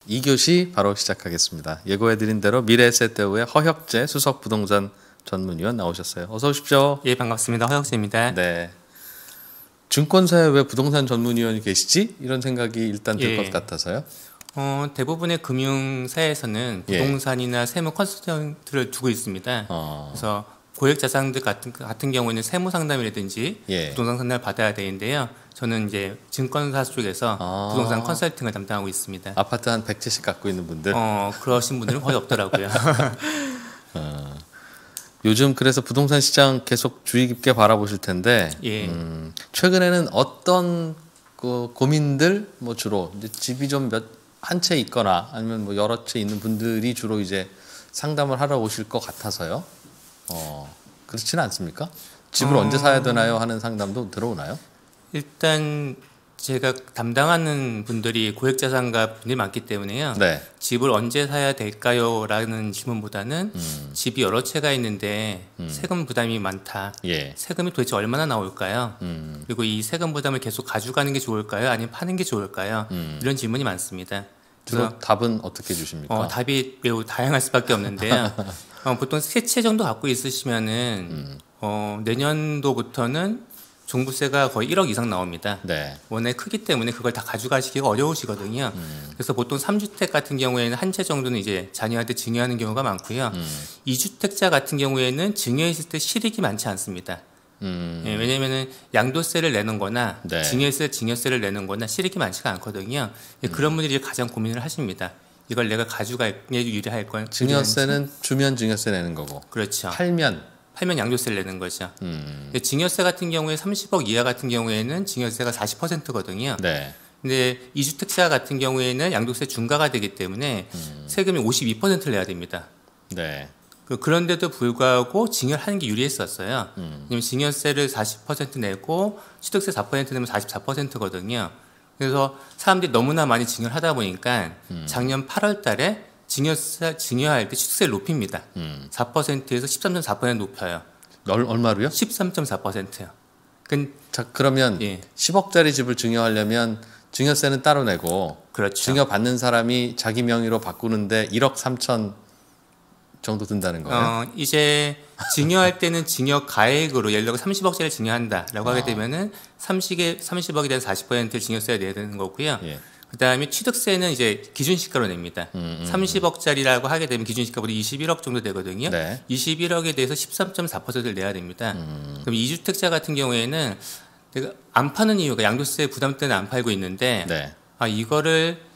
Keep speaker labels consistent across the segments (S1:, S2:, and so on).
S1: 2교시 바로 시작하겠습니다. 예고해드린 대로 미래에셋대우의 허혁재 수석부동산 전문위원 나오셨어요. 어서 오십시오.
S2: 예, 반갑습니다. 허혁재입니다.
S1: 네. 증권사에 왜 부동산 전문위원이 계시지? 이런 생각이 일단 들 것 같아서요.
S2: 대부분의 금융사에서는 부동산이나 세무 컨설턴트를 두고 있습니다. 그래서 고액 자산들 같은 경우에는 세무 상담이라든지 부동산 상담을 받아야 되는데요. 저는 이제 증권사 쪽에서 부동산 컨설팅을 담당하고 있습니다.
S1: 아파트 한 100채씩 갖고 있는 분들?
S2: 그러신 분들은 거의 없더라고요.
S1: 요즘 그래서 부동산 시장 계속 주의 깊게 바라보실 텐데 최근에는 어떤 고민들 주로 이제 집이 좀 한 채 있거나 아니면 여러 채 있는 분들이 주로 이제 상담을 하러 오실 것 같아서요. 그렇지는 않습니까? 집을 언제 사야 되나요 하는 상담도 들어오나요?
S2: 일단 제가 담당하는 분들이 고액자산가 분들이 많기 때문에요.
S1: 네. 집을
S2: 언제 사야 될까요? 라는 질문보다는 집이 여러 채가 있는데 세금 부담이 많다. 세금이 도대체 얼마나 나올까요? 그리고 이 세금 부담을 계속 가져가는 게 좋을까요? 아니면 파는 게 좋을까요? 이런 질문이 많습니다.
S1: 주로 답은 어떻게 주십니까?
S2: 답이 매우 다양할 수밖에 없는데요. 보통 3채 정도 갖고 있으시면은 내년도부터는 종부세가 거의 1억 이상 나옵니다. 원래 크기 때문에 그걸 다 가져가시기가 어려우시거든요. 그래서 보통 3주택 같은 경우에는 한 채 정도는 이제 자녀한테 증여하는 경우가 많고요. 2주택자 같은 경우에는 증여했을 때 실익이 많지 않습니다. 왜냐면은 양도세를 내는 거나 증여세를 내는 거나 실익이 많지가 않거든요. 그런 분들이 가장 고민을 하십니다. 이걸 내가 가져갈 게 유리할 걸.
S1: 증여세는 주면 증여세 내는 거고.
S2: 그렇죠.
S1: 팔면
S2: 양도세를 내는 거죠. 증여세 같은 경우에 30억 이하 같은 경우에는 증여세가 40%거든요. 근데 2주택자 같은 경우에는 양도세 중과가 되기 때문에 세금이 52%를 내야 됩니다. 그런데도 불구하고 증여를 하는 게 유리했었어요. 왜냐면 증여세를 40% 내고 취득세 4% 내면 44%거든요. 그래서 사람들이 너무나 많이 증여를 하다 보니까 작년 8월 달에 증여할 때 취득세를 높입니다. 4%에서 13.4% 높여요.
S1: 얼마로요?
S2: 13.4%요.
S1: 자, 그러면 10억짜리 집을 증여하려면 증여세는 따로 내고 증여받는 사람이 자기 명의로 바꾸는데 1억 3천 정도 든다는 거예요?
S2: 이제 증여할 때는 증여 가액으로 예를 들어 30억짜리 증여한다라고 하게 되면은 30억에 대한 40%를 증여세를 내야 되는 거고요. 그다음에 취득세는 이제 기준시가로 냅니다. 30억짜리라고 하게 되면 기준시가보다 21억 정도 되거든요. 21억에 대해서 13.4%를 내야 됩니다. 그럼 2주택자 같은 경우에는 내가 안 파는 이유가 양도세 부담 때문에 안 팔고 있는데 이거를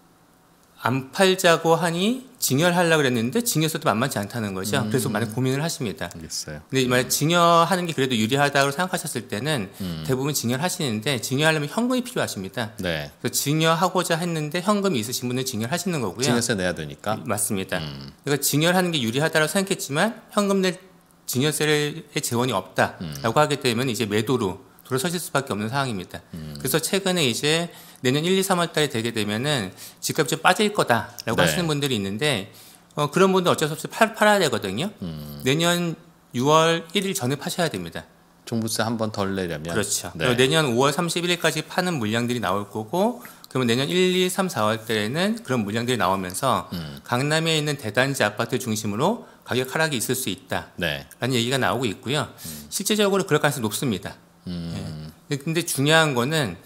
S2: 안 팔자고 하니 증여를 하려고 그랬는데 증여세도 만만치 않다는 거죠. 그래서 많이 고민을 하십니다.
S1: 알겠어요.
S2: 근데 만약 증여하는 게 그래도 유리하다고 생각하셨을 때는 대부분 증여를 하시는데 증여하려면 현금이 필요하십니다. 그래서 증여하고자 했는데 현금이 있으신 분은 증여를 하시는 거고요.
S1: 증여세 내야 되니까.
S2: 맞습니다. 그러니까 증여를 하는 게 유리하다고 생각했지만 현금 낼 증여세의 재원이 없다라고 하게 되면 이제 매도로 돌아서실 수밖에 없는 상황입니다. 그래서 최근에 이제 내년 1, 2, 3월 달에 되게 되면은 집값이 좀 빠질 거다라고 하시는 분들이 있는데 그런 분들 어쩔 수 없이 팔아야 되거든요. 내년 6월 1일 전에 파셔야 됩니다.
S1: 종부세 한 번 덜 내려면.
S2: 그렇죠. 내년 5월 31일까지 파는 물량들이 나올 거고 그러면 내년 1, 2, 3, 4월 때에는 그런 물량들이 나오면서 강남에 있는 대단지 아파트 중심으로 가격 하락이 있을 수 있다라는 얘기가 나오고 있고요. 실제적으로 그럴 가능성이 높습니다. 근데 중요한 거는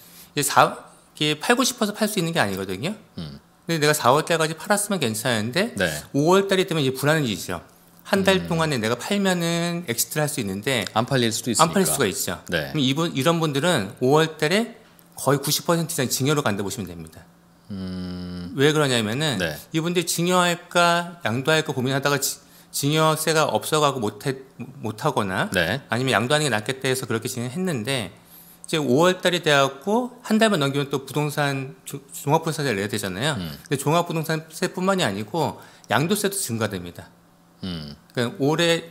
S2: 이게 팔고 싶어서 팔 수 있는 게 아니거든요. 근데 내가 4월 달까지 팔았으면 괜찮은데 5월 달이 되면 이제 불안해지죠. 한 달 동안에 내가 팔면은 엑시트를 할 수 있는데
S1: 안 팔릴 수도 있으니까.
S2: 안 팔릴 수가 있죠. 그럼 이런 분들은 5월 달에 거의 90% 이상 증여로 간다 보시면 됩니다. 왜 그러냐면은 이분들이 증여할까 양도할까 고민하다가 증여세가 없어가고 못하거나 아니면 양도하는 게 낫겠다 해서 그렇게 진행했는데 이제 5월 달이 돼갖고 한 달만 넘기면 또 부동산 종합부동산세를 내야 되잖아요. 근데 종합부동산세뿐만이 아니고 양도세도 증가됩니다. 그러니까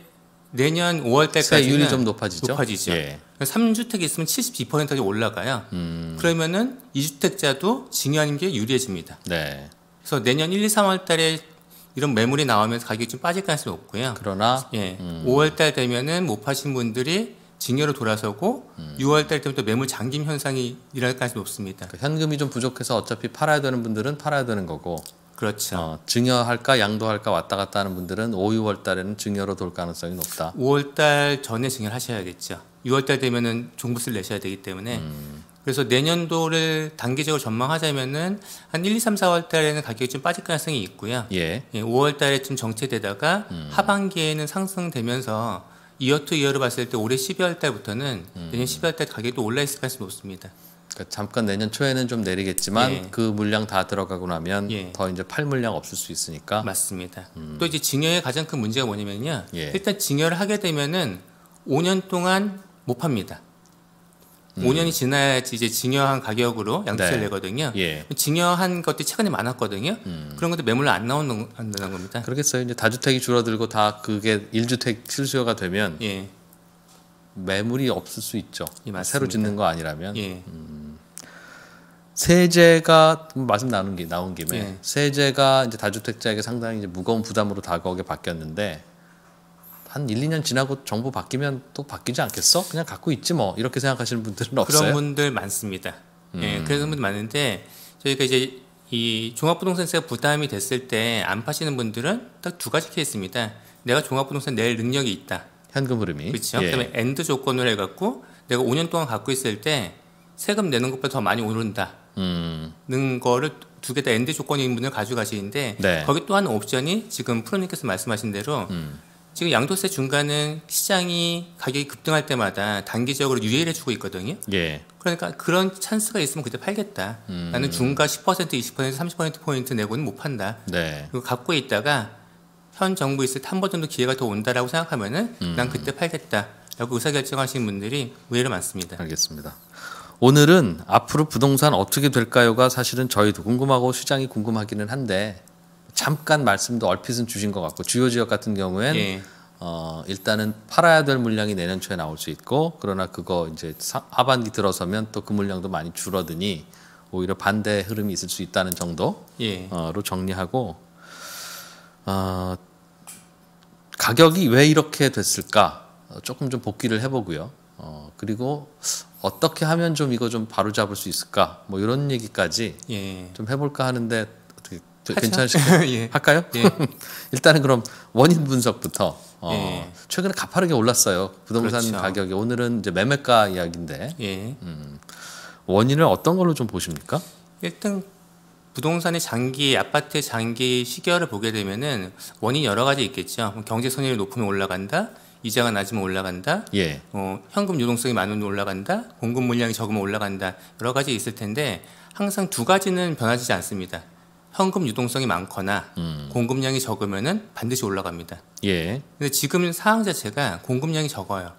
S2: 내년 5월 달까지는
S1: 세율이 좀 높아지죠.
S2: 3주택이 있으면 72%까지 올라가요. 그러면은 2주택자도 증여하는 게 유리해집니다. 그래서 내년 1, 2, 3월 달에 이런 매물이 나오면서 가격이 좀 빠질 가능성이 높고요.
S1: 그러나
S2: 5월 달 되면은 못 파신 분들이 증여로 돌아서고 6월 달 때부터 매물 잠김 현상이 일어날 가능성이 높습니다.
S1: 그러니까 현금이 좀 부족해서 어차피 팔아야 되는 분들은 팔아야 되는 거고
S2: 그렇죠.
S1: 증여할까 양도할까 왔다 갔다 하는 분들은 5, 6월 달에는 증여로 돌 가능성이 높다.
S2: 5월 달 전에 증여를 하셔야겠죠. 6월 달 되면은 종부세를 내셔야 되기 때문에 그래서 내년도를 단기적으로 전망하자면은 한 1, 2, 3, 4월 달에는 가격이 좀 빠질 가능성이 있고요.
S1: 예.
S2: 5월 달에 좀 정체되다가 하반기에는 상승되면서 이어 투 이어로 봤을 때 올해 12월 달부터는 내년 12월 달 가격이 또 올라 있을 가능성이 높습니다.
S1: 그러니까 잠깐 내년 초에는 좀 내리겠지만
S2: 예.
S1: 그 물량 다 들어가고 나면
S2: 예.
S1: 더 이제 팔 물량 없을 수 있으니까.
S2: 맞습니다. 또 이제 증여의 가장 큰 문제가 뭐냐면요.
S1: 예.
S2: 일단 증여를 하게 되면은 5년 동안 못 팝니다. 5년이 지나야지 이제 증여한 가격으로 양도세를
S1: 네.
S2: 내거든요.
S1: 예.
S2: 증여한 것들이 최근에 많았거든요. 그런 것들 매물로 안 나온다는 겁니다.
S1: 그러겠어요. 이제 다주택이 줄어들고 다 그게 1주택 실수요가 되면
S2: 예.
S1: 매물이 없을 수 있죠.
S2: 예, 맞습니다.
S1: 새로 짓는 거 아니라면.
S2: 예.
S1: 세제가 말씀 나온 김에
S2: 예.
S1: 세제가 이제 다주택자에게 상당히 이제 무거운 부담으로 다가오게 바뀌었는데 한 1, 2년 지나고 정부 바뀌면 또 바뀌지 않겠어? 그냥 갖고 있지 뭐 이렇게 생각하시는 분들은 없어요?
S2: 그런 분들 많습니다. 예, 그런 분들 많은데 저희가 이제 이 종합부동산세가 부담이 됐을 때 안 파시는 분들은 딱 두 가지 케이스입니다. 내가 종합부동산 낼 능력이 있다.
S1: 현금 흐름이.
S2: 그렇죠.
S1: 예.
S2: 그다음에 엔드 조건을 해갖고 내가 5년 동안 갖고 있을 때 세금 내는 것보다 더 많이 오른다. 는 거를 두 개 다 엔드 조건인 분을 가져가시는데
S1: 네.
S2: 거기 또 한 옵션이 지금 프로님께서 말씀하신 대로 지금 양도세 중간은 시장이 가격이 급등할 때마다 단기적으로 유예를 주고 있거든요.
S1: 예.
S2: 그러니까 그런 찬스가 있으면 그때 팔겠다. 나는 중과 10%, 20%, 30%포인트 내고는 못 판다.
S1: 네.
S2: 그리고 갖고 있다가 현 정부 있을 때 한 번 정도 기회가 더 온다라고 생각하면은 난 그때 팔겠다라고 의사결정하시는 분들이 의외로 많습니다.
S1: 알겠습니다. 오늘은 앞으로 부동산 어떻게 될까요가 사실은 저희도 궁금하고 시장이 궁금하기는 한데 잠깐 말씀도 얼핏은 주신 것 같고 주요 지역 같은 경우엔
S2: 예.
S1: 일단은 팔아야 될 물량이 내년 초에 나올 수 있고 그러나 그거 이제 하반기 들어서면 또 그 물량도 많이 줄어드니 오히려 반대 흐름이 있을 수 있다는 정도로
S2: 예.
S1: 정리하고 가격이 왜 이렇게 됐을까 조금 좀 복기를 해보고요. 그리고 어떻게 하면 좀 이거 좀 바로잡을 수 있을까 뭐 이런 얘기까지
S2: 예.
S1: 좀 해볼까 하는데 어떻게
S2: 하죠.
S1: 괜찮으실까요?
S2: 예.
S1: 할까요?
S2: 예.
S1: 일단은 그럼 원인 분석부터
S2: 예.
S1: 최근에 가파르게 올랐어요 부동산
S2: 그렇죠.
S1: 가격이. 오늘은 이제 매매가 이야기인데
S2: 예.
S1: 원인을 어떤 걸로 좀 보십니까?
S2: 일단 부동산의 장기, 아파트의 장기 시계열을 보게 되면은 원인이 여러 가지 있겠죠. 경제 선율이 높으면 올라간다. 이자가 낮으면 올라간다.
S1: 예.
S2: 현금 유동성이 많으면 올라간다. 공급 물량이 적으면 올라간다. 여러 가지 있을 텐데 항상 두 가지는 변하지 않습니다. 현금 유동성이 많거나 공급량이 적으면은 반드시 올라갑니다.
S1: 예.
S2: 근데 지금 상황 자체가 공급량이 적어요.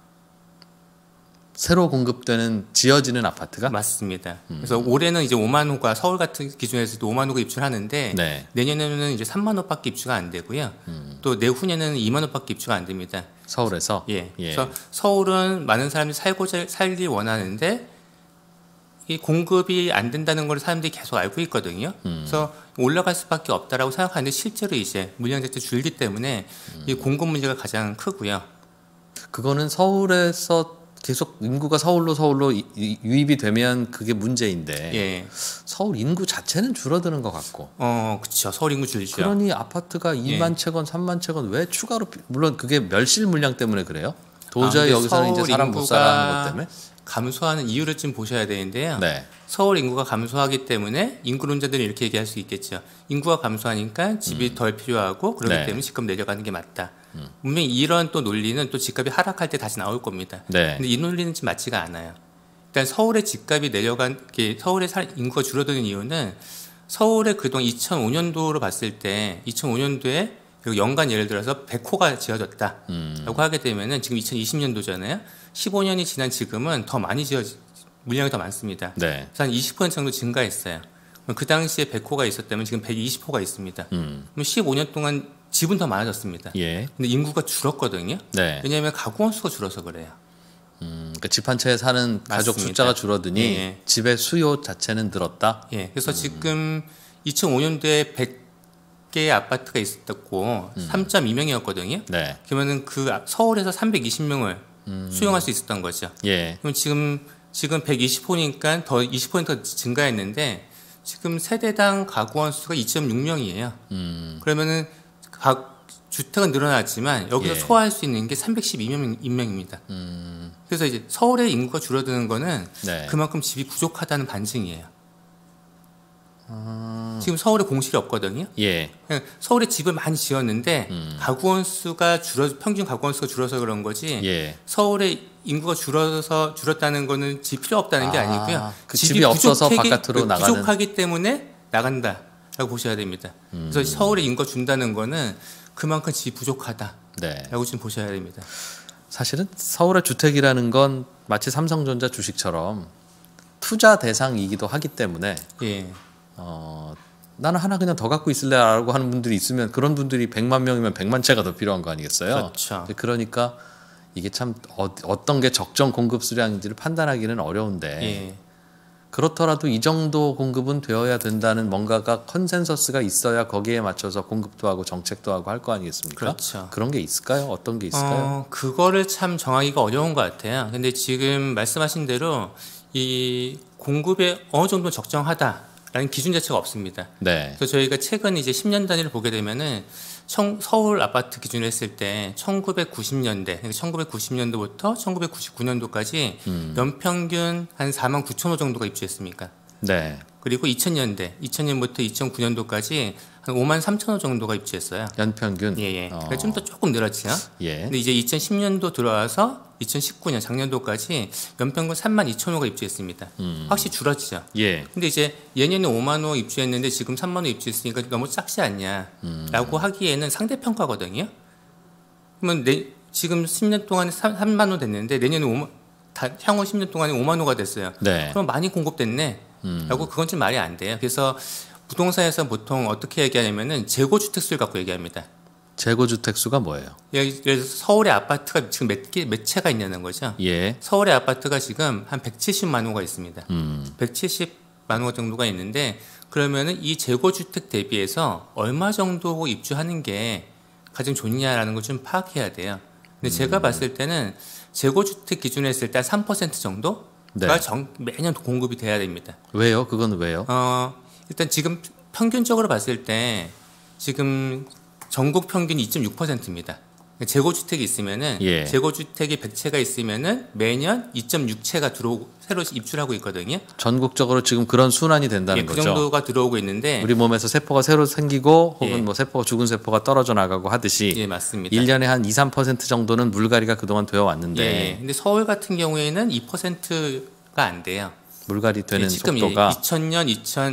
S1: 새로 공급되는 지어지는 아파트가
S2: 맞습니다. 그래서 올해는 이제 5만 호가 서울 같은 기준에서도 5만 호가 입주하는데
S1: 네.
S2: 내년에는 이제 3만 호밖에 입주가 안 되고요. 또 내후년에는 2만 호밖에 입주가 안 됩니다.
S1: 서울에서
S2: 예. 그래서 서울은 많은 사람들이 살길 원하는데 이 공급이 안 된다는 걸 사람들이 계속 알고 있거든요. 그래서 올라갈 수밖에 없다라고 생각하는데 실제로 이제 물량 자체 줄기 때문에 이 공급 문제가 가장 크고요.
S1: 그거는 서울에서 계속 인구가 서울로 유입이 되면 그게 문제인데
S2: 예.
S1: 서울 인구 자체는 줄어드는 것 같고
S2: 그렇죠. 서울 인구 줄죠.
S1: 그러니 아파트가 2만 채건 3만 채건 왜 추가로 물론 그게 멸실 물량 때문에 그래요. 도저히 여기서는 이제 사람 못 살아 하는 것 때문에
S2: 감소하는 이유를 좀 보셔야 되는데요.
S1: 네.
S2: 서울 인구가 감소하기 때문에 인구론자들이 이렇게 얘기할 수 있겠죠. 인구가 감소하니까 집이 덜 필요하고 그렇기
S1: 네.
S2: 때문에 집값 내려가는 게 맞다. 분명히 이런 또 논리는 또 집값이 하락할 때 다시 나올 겁니다.
S1: 네.
S2: 근데 이 논리는 지금 맞지가 않아요. 일단 서울의 집값이 서울의 인구가 줄어드는 이유는 서울의 그동안 2005년도로 봤을 때 2005년도에 연간 예를 들어서 100호가 지어졌다라고 하게 되면은 지금 2020년도잖아요. 15년이 지난 지금은 더 많이 물량이 더 많습니다.
S1: 네.
S2: 그래서 한 20% 정도 증가했어요. 그 당시에 100호가 있었다면 지금 120호가 있습니다. 그럼 15년 동안 집은 더 많아졌습니다.
S1: 예.
S2: 근데 인구가 줄었거든요.
S1: 네.
S2: 왜냐하면 가구원 수가 줄어서 그래요.
S1: 그러니까 집 한 채에 사는 가족
S2: 맞습니다.
S1: 숫자가 줄어드니
S2: 예.
S1: 집의 수요 자체는 늘었다.
S2: 예. 그래서 지금 2005년도에 100개의 아파트가 있었고 3.2명이었거든요.
S1: 네.
S2: 그러면은 서울에서 320명을 수용할 수 있었던 거죠.
S1: 예.
S2: 그럼 지금 120호니까 더 20% 증가했는데 지금 세대당 가구 원수가 2.6명이에요. 그러면은 각 주택은 늘어났지만 여기서
S1: 예.
S2: 소화할 수 있는 게 312명입니다. 그래서 이제 서울의 인구가 줄어드는 거는
S1: 네.
S2: 그만큼 집이 부족하다는 반증이에요. 지금 서울에 공실이 없거든요.
S1: 예.
S2: 서울에 집을 많이 지었는데 가구 원수가 평균 가구 원수가 줄어서 그런 거지.
S1: 예.
S2: 서울의 인구가 줄었다는 거는 집 필요 없다는 게 아니고요.
S1: 그 집이 없어서 바깥으로 나가는.
S2: 부족하기 때문에 나간다라고 보셔야 됩니다. 그래서 서울의 인구가 준다는 거는 그만큼 집이 부족하다라고
S1: 네.
S2: 지금 보셔야 됩니다.
S1: 사실은 서울의 주택이라는 건 마치 삼성전자 주식처럼 투자 대상이기도 하기 때문에
S2: 예.
S1: 나는 하나 그냥 더 갖고 있을래라고 하는 분들이 있으면 그런 분들이 100만 명이면 100만 채가 더 필요한 거 아니겠어요?
S2: 그렇죠.
S1: 그러니까 이게 참 어떤 게 적정 공급 수량인지를 판단하기는 어려운데
S2: 예.
S1: 그렇더라도 이 정도 공급은 되어야 된다는 뭔가가 컨센서스가 있어야 거기에 맞춰서 공급도 하고 정책도 하고 할 거 아니겠습니까?
S2: 그렇죠.
S1: 그런 게 있을까요? 어떤 게 있을까요?
S2: 그거를 참 정하기가 어려운 것 같아요. 근데 지금 말씀하신 대로 이 공급에 어느 정도 적정하다라는 기준 자체가 없습니다.
S1: 네.
S2: 그래서 저희가 최근 이제 10년 단위를 보게 되면은 서울 아파트 기준으로 했을 때 1990년대, 그러니까 1990년도부터 1999년도까지 연평균 한 4만 9천 호 정도가 입주했습니까?
S1: 네.
S2: 그리고 2000년부터 2009년도까지 한 5만 3천 호 정도가 입주했어요.
S1: 연평균.
S2: 예. 그러니까 좀 더 조금 늘었죠.
S1: 예.
S2: 근데 이제 2010년도 들어와서 2019년 작년도까지 연평균 3만 2천 호가 입주했습니다. 확실히 줄었죠.
S1: 예.
S2: 근데 이제 예년에 5만 호 입주했는데 지금 3만 호 입주했으니까 너무 작지 않냐라고 하기에는 상대평가거든요. 그러면 지금 10년 동안에 3만 호 됐는데 내년에 향후 10년 동안에 5만 호가 됐어요.
S1: 네.
S2: 그럼 많이 공급됐네. 라고 그건 좀 말이 안 돼요. 그래서 부동산에서 보통 어떻게 얘기하냐면은 재고주택 수를 갖고 얘기합니다.
S1: 재고주택 수가 뭐예요?
S2: 예를 들어서 서울의 아파트가 지금 몇 채가 있냐는 거죠.
S1: 예.
S2: 서울의 아파트가 지금 한 170만 호가 있습니다. 170만 호 정도가 있는데 그러면은 이 재고주택 대비해서 얼마 정도 입주하는 게 가장 좋냐라는 걸 좀 파악해야 돼요. 근데 제가 봤을 때는 재고주택 기준으로 했을 때 한 3% 정도가
S1: 네.
S2: 매년 공급이 돼야 됩니다.
S1: 왜요? 그건 왜요?
S2: 일단 지금 평균적으로 봤을 때 지금 전국 평균이 2.6%입니다. 재고주택이 있으면은
S1: 예.
S2: 재고주택이 100채가 있으면은 매년 2.6채가 새로 입주하고 있거든요.
S1: 전국적으로 지금 그런 순환이 된다는
S2: 그
S1: 거죠.
S2: 정도가 들어오고 있는데
S1: 우리 몸에서 세포가 새로 생기고 혹은
S2: 예.
S1: 뭐 세포가 죽은 세포가 떨어져 나가고 하듯이
S2: 예, 맞습니다.
S1: 1년에 한 2, 3% 정도는 물갈이가 그동안 되어 왔는데
S2: 예. 근데 서울 같은 경우에는 2%가 안 돼요.
S1: 물갈이 되는
S2: 지금
S1: 속도가
S2: 2000년,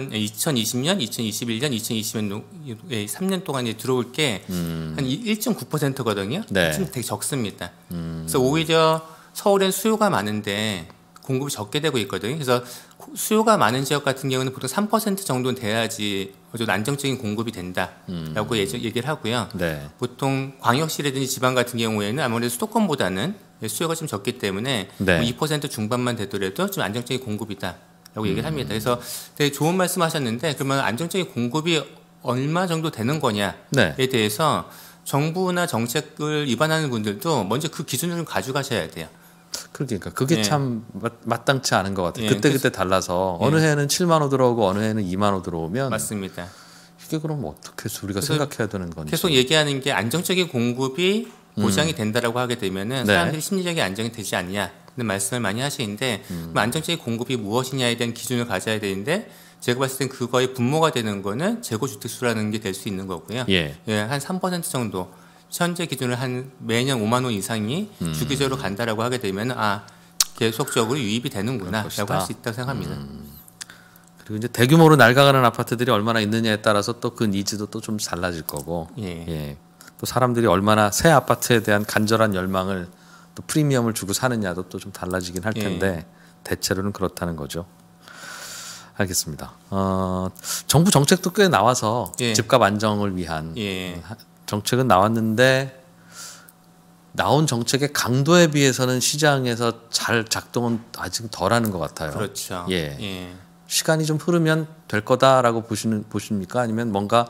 S2: 2020년, 2021년, 2020년 3년 동안에 들어올 게 한 1.9%거든요.
S1: 네.
S2: 지금 되게 적습니다. 그래서 오히려 서울엔 수요가 많은데 공급이 적게 되고 있거든요. 그래서 수요가 많은 지역 같은 경우는 보통 3% 정도는 돼야지 좀 안정적인 공급이 된다라고 얘기를 하고요.
S1: 네.
S2: 보통 광역시라든지 지방 같은 경우에는 아무래도 수도권보다는 수요가 좀 적기 때문에
S1: 네.
S2: 뭐 2% 중반만 되더라도 좀 안정적인 공급이다라고 얘기를 합니다. 그래서 되게 좋은 말씀하셨는데 그러면 안정적인 공급이 얼마 정도 되는 거냐에
S1: 네.
S2: 대해서 정부나 정책을 위반하는 분들도 먼저 그 기준을 좀 가져가셔야 돼요.
S1: 그러니까 그게
S2: 예.
S1: 참 마땅치 않은 것 같아요.
S2: 예.
S1: 그때 달라서 어느 해에는 7만 호 들어오고 어느 해에는 2만 호 들어오면
S2: 맞습니다.
S1: 이게 그럼 어떻게 해서 우리가 생각해야 되는 건지.
S2: 계속 얘기하는 게 안정적인 공급이 보장이 된다라고 하게 되면은
S1: 네.
S2: 사람들이 심리적인 안정이 되지 않냐는 말씀을 많이 하시는데 그럼 안정적인 공급이 무엇이냐에 대한 기준을 가져야 되는데 제가 봤을 땐 그거의 분모가 되는 거는 재고주택 수라는 게 될 수 있는 거고요.
S1: 예.
S2: 한 3% 정도 현재 기준으로 한 매년 5만 원 이상이 주기적으로 간다라고 하게 되면 계속적으로 유입이 되는구나라고 할 수 있다고 생각합니다.
S1: 그리고 이제 대규모로 낡아가는 아파트들이 얼마나 있느냐에 따라서 또 그 니즈도 또 좀 달라질 거고.
S2: 예.
S1: 예. 또 사람들이 얼마나 새 아파트에 대한 간절한 열망을 또 프리미엄을 주고 사느냐도 또 좀 달라지긴 할 텐데 대체로는 그렇다는 거죠. 알겠습니다. 정부 정책도 꽤 나와서
S2: 예.
S1: 집값 안정을 위한
S2: 예.
S1: 정책은 나왔는데 나온 정책의 강도에 비해서는 시장에서 잘 작동은 아직 덜하는 것 같아요.
S2: 그렇죠.
S1: 예. 시간이 좀 흐르면 될 거다라고 보십니까? 아니면 뭔가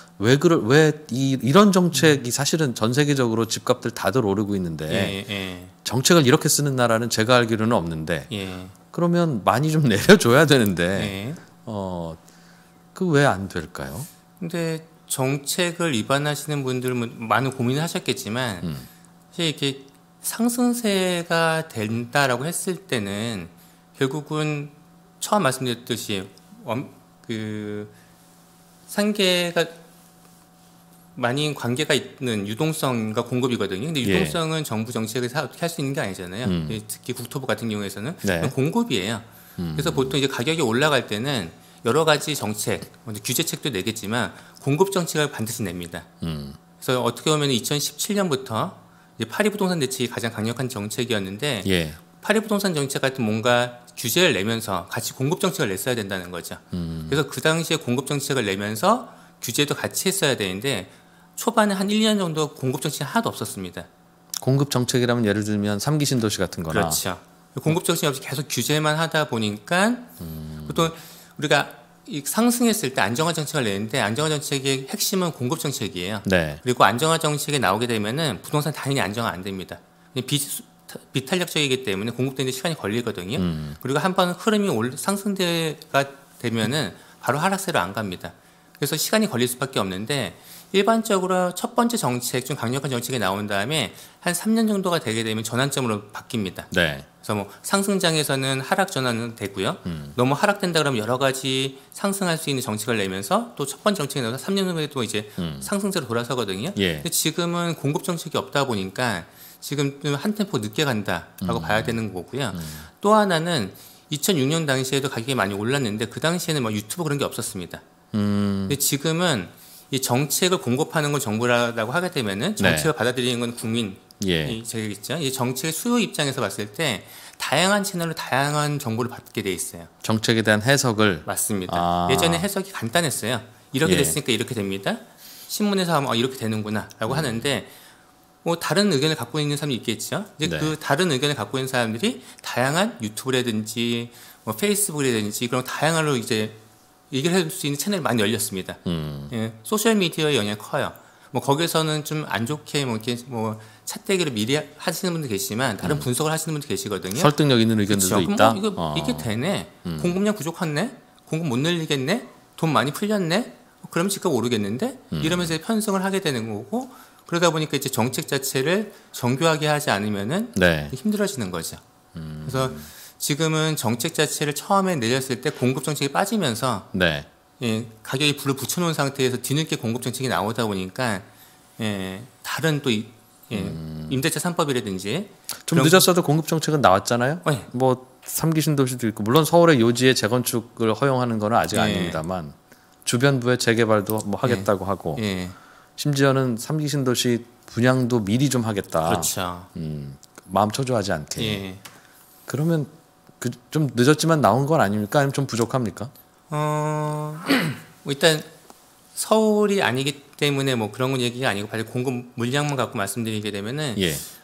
S1: 이런 정책이 사실은 전 세계적으로 집값들 다들 오르고 있는데 정책을 이렇게 쓰는 나라는 제가 알기로는 없는데 그러면 많이 좀 내려줘야 되는데 그 왜 안 될까요?
S2: 근데 정책을 위반하시는 분들은 많은 고민을 하셨겠지만 사실 이렇게 상승세가 된다라고 했을 때는 결국은 처음 말씀드렸듯이 그 상계가 많이 관계가 있는 유동성과 공급이거든요. 근데 유동성은 정부 정책에서 어떻게 할 수 있는 게 아니잖아요. 특히 국토부 같은 경우에서는 공급이에요. 그래서 보통 이제 가격이 올라갈 때는 여러 가지 정책, 규제책도 내겠지만 공급 정책을 반드시 냅니다. 그래서 어떻게 보면 2017년부터 이제 파리 부동산 대책이 가장 강력한 정책이었는데 파리 부동산 정책 같은 뭔가 규제를 내면서 같이 공급 정책을 냈어야 된다는 거죠. 그래서 그 당시에 공급 정책을 내면서 규제도 같이 했어야 되는데 초반에 한 1년 정도 공급 정책이 하나도 없었습니다.
S1: 공급 정책이라면 예를 들면 3기 신도시 같은 거나.
S2: 그렇죠. 공급 정책이 없이 계속 규제만 하다 보니까 보통 우리가 상승했을 때 안정화 정책을 내는데 안정화 정책의 핵심은 공급 정책이에요. 그리고 안정화 정책에 나오게 되면은 부동산 당연히 안정화 안 됩니다. 비탄력적이기 때문에 공급되는 데 시간이 걸리거든요. 그리고 한번 흐름이 상승대가 되면은 바로 하락세로 안 갑니다. 그래서 시간이 걸릴 수밖에 없는데 일반적으로 첫 번째 정책, 좀 강력한 정책이 나온 다음에 한 3년 정도가 되게 되면 전환점으로 바뀝니다. 그래서 뭐 상승장에서는 하락 전환은 되고요. 너무 하락된다 그러면 여러 가지 상승할 수 있는 정책을 내면서 또 첫 번째 정책이 나와서 3년 후에도 이제 상승세로 돌아서거든요. 근데 지금은 공급 정책이 없다 보니까 지금 한 템포 늦게 간다라고 봐야 되는 거고요. 또 하나는 2006년 당시에도 가격이 많이 올랐는데 그 당시에는 뭐 유튜브 그런 게 없었습니다. 근데 지금은 이 정책을 공급하는 건 정부라고 하게 되면은 정책을 받아들이는 건 국민이 되겠죠. 이 정책의 수요 입장에서 봤을 때 다양한 채널로 다양한 정보를 받게 돼 있어요.
S1: 정책에 대한 해석을.
S2: 맞습니다. 예전에 해석이 간단했어요. 이렇게 됐으니까 이렇게 됩니다. 신문에서 하면 이렇게 되는구나라고 하는데 뭐 다른 의견을 갖고 있는 사람이 있겠죠. 이제 그 다른 의견을 갖고 있는 사람들이 다양한 유튜브라든지 뭐 페이스북이라든지 그런 다양한로 이제 얘기를 할 수 있는 채널이 많이 열렸습니다. 소셜 미디어의 영향이 커요. 뭐 거기서는 좀 안 좋게 뭐 이렇게 뭐 찻대기를 미리 하시는 분도 계시지만 다른 분석을 하시는 분도 계시거든요.
S1: 설득력 있는 의견들도 있다.
S2: 이게 되네. 공급량 부족하네. 공급 못 늘리겠네. 돈 많이 풀렸네. 그러면 집값 오르겠는데 이러면서 편성을 하게 되는 거고 그러다 보니까 이제 정책 자체를 정교하게 하지 않으면은 힘들어지는 거죠. 그래서 지금은 정책 자체를 처음에 내렸을 때 공급 정책이 빠지면서 가격이 불을 붙여놓은 상태에서 뒤늦게 공급 정책이 나오다 보니까 다른 또 임대차 3법이라든지
S1: 좀 늦었어도 공급 정책은 나왔잖아요. 뭐 3기 신도시도 있고 물론 서울의 요지에 재건축을 허용하는 건 아직 아닙니다만 주변부의 재개발도 뭐 하겠다고 하고 심지어는 3기 신도시 분양도 미리 좀 하겠다.
S2: 그렇죠.
S1: 마음 초조하지 않게. 그러면 좀 늦었지만 나온 건 아닙니까? 아니면 좀 부족합니까?
S2: 뭐 일단 서울이 아니기 때문에 뭐 그런 건 얘기가 아니고 바로 공급 물량만 갖고 말씀드리게 되면은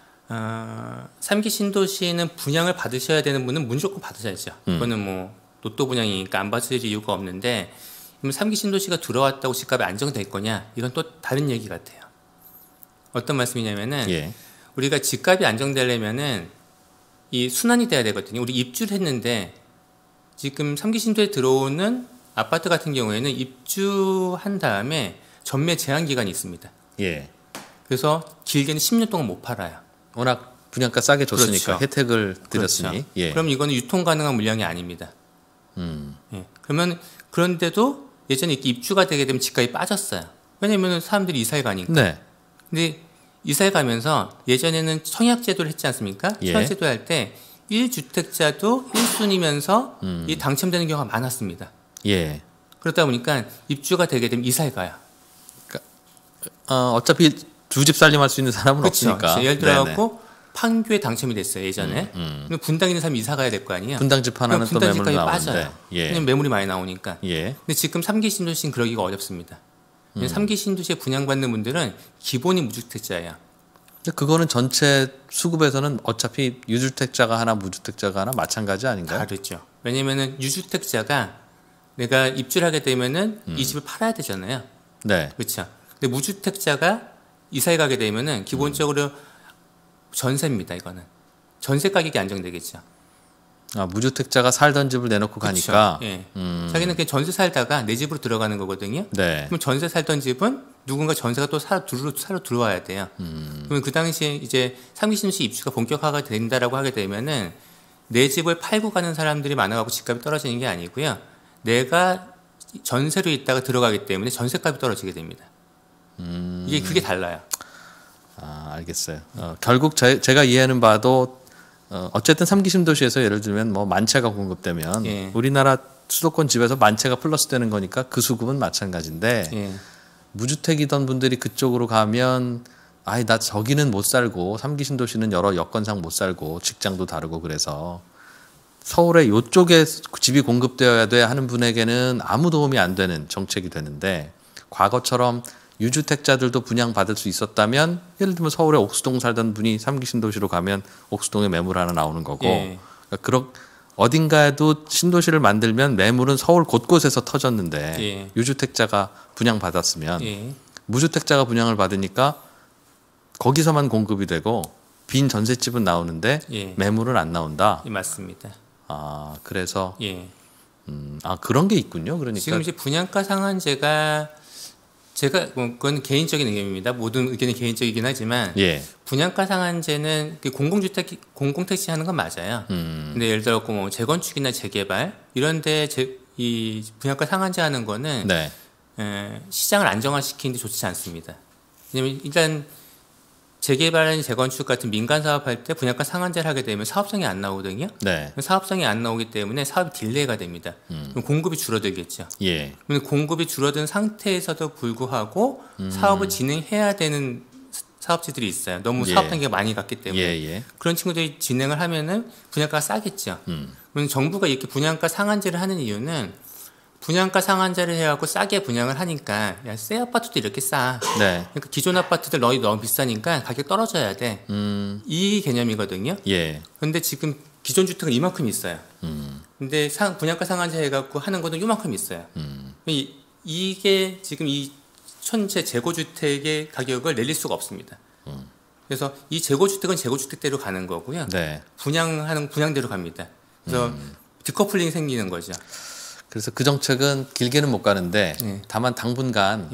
S2: 3기 신도시는 분양을 받으셔야 되는 분은 무조건 받으셔야죠. 그거는 뭐 로또 분양이니까 안 받으실 이유가 없는데 3기 신도시가 들어왔다고 집값이 안정될 거냐 이건 또 다른 얘기 같아요. 어떤 말씀이냐면은 우리가 집값이 안정되려면은 이 순환이 돼야 되거든요. 우리 입주를 했는데 지금 3기 신도에 들어오는 아파트 같은 경우에는 입주한 다음에 전매 제한 기간이 있습니다. 그래서 길게는 10년 동안 못 팔아요.
S1: 워낙 분양가 싸게 줬으니까 혜택을 드렸으니.
S2: 그럼 이거는 유통 가능한 물량이 아닙니다. 그러면 그런데도 예전에 이렇게 입주가 되게 되면 집값이 빠졌어요. 왜냐하면 사람들이 이사를 가니까. 근데 이사를 가면서 예전에는 청약제도를 했지 않습니까? 청약제도 할 때 1주택자도 1순위면서 이 당첨되는 경우가 많았습니다. 그러다 보니까 입주가 되게 되면 이사를 가요.
S1: 그러니까, 어차피 두 집 살림할 수 있는 사람은 없으니까.
S2: 예를 들어갖고 판교에 당첨이 됐어요 예전에. 분당 있는 사람이 이사 가야 될 거 아니에요.
S1: 분당집 하나는 또 매물이
S2: 빠져요. 왜냐면 매물이 많이 나오니까. 근데 지금 3기 신도시는 그러기가 어렵습니다. 3기 신도시에 분양받는 분들은 기본이 무주택자예요.
S1: 그거는 전체 수급에서는 어차피 유주택자가 하나 무주택자가 하나 마찬가지 아닌가요?
S2: 다르죠. 왜냐면은 유주택자가 내가 입주를 하게 되면은 이 집을 팔아야 되잖아요. 그렇죠. 근데 무주택자가 이사에 가게 되면은 기본적으로 전세입니다. 이거는 전세 가격이 안정되겠죠.
S1: 아, 무주택자가 살던 집을 내놓고
S2: 그쵸.
S1: 가니까.
S2: 예. 자기는 그냥 전세 살다가 내 집으로 들어가는 거거든요.
S1: 네.
S2: 그럼 전세 살던 집은 누군가 전세가 또 사러 들어와야 돼요. 그러면 그 당시에 이제 3기 신도시 입주가 본격화가 된다라고 하게 되면은 내 집을 팔고 가는 사람들이 많아가고 집값이 떨어지는 게 아니고요. 내가 전세로 있다가 들어가기 때문에 전세값이 떨어지게 됩니다. 이게 그게 달라요.
S1: 아, 알겠어요. 결국 제가 이해하는 바도 어쨌든 3기 신도시에서 예를 들면 뭐 만채가 공급되면
S2: 예.
S1: 우리나라 수도권 집에서 만채가 플러스 되는 거니까 그 수급은 마찬가지인데
S2: 예.
S1: 무주택이던 분들이 그쪽으로 가면 아이 나 저기는 못 살고 3기 신도시는 여러 여건상 못 살고 직장도 다르고 그래서 서울에 요쪽에 집이 공급되어야 돼 하는 분에게는 아무 도움이 안 되는 정책이 되는데 과거처럼 유주택자들도 분양받을 수 있었다면 예를 들면 서울에 옥수동 살던 분이 3기 신도시로 가면 옥수동에 매물 하나 나오는 거고
S2: 예.
S1: 그러니까 어딘가에도 신도시를 만들면 매물은 서울 곳곳에서 터졌는데
S2: 예.
S1: 유주택자가 분양받았으면
S2: 예.
S1: 무주택자가 분양을 받으니까 거기서만 공급이 되고 빈 전셋집은 나오는데
S2: 예.
S1: 매물은 안 나온다.
S2: 예, 맞습니다.
S1: 아 그래서
S2: 예.
S1: 아 그런 게 있군요. 그러니까
S2: 지금 이제 분양가 상한제가 제가 그건 개인적인 의견입니다. 모든 의견이 개인적이긴 하지만
S1: 예.
S2: 분양가 상한제는 공공주택 공공택지 하는 건 맞아요. 근데 예를 들어 뭐 재건축이나 재개발 이런데 이 분양가 상한제 하는 거는
S1: 네.
S2: 시장을 안정화시키는데 좋지 않습니다. 왜냐면 일단 재개발이나 재건축 같은 민간 사업할 때 분양가 상한제를 하게 되면 사업성이 안 나오거든요.
S1: 네.
S2: 사업성이 안 나오기 때문에 사업이 딜레이가 됩니다. 그럼 공급이 줄어들겠죠.
S1: 예.
S2: 그런데 공급이 줄어든 상태에서도 불구하고 사업을 진행해야 되는 사업지들이 있어요. 너무
S1: 예.
S2: 사업 단계가 많이 갔기 때문에
S1: 예.
S2: 그런 친구들이 진행을 하면은 분양가가 싸겠죠. 그럼 정부가 이렇게 분양가 상한제를 하는 이유는 분양가 상한제를 해갖고 싸게 분양을 하니까 야, 새 아파트도 이렇게 싸.
S1: 네.
S2: 그러니까 기존 아파트들 너무 비싸니까 가격 떨어져야 돼. 이 개념이거든요.
S1: 예.
S2: 근데 지금 기존 주택은 이만큼 있어요. 근데 분양가 상한제 해갖고 하는 거는 이만큼 있어요. 이게 지금 이 전체 재고주택의 가격을 내릴 수가 없습니다. 그래서 이 재고주택은 재고주택대로 가는 거고요.
S1: 네.
S2: 분양하는 분양대로 갑니다. 그래서 디커플링이 생기는 거죠.
S1: 그래서 그 정책은 길게는 못 가는데
S2: 예.
S1: 다만 당분간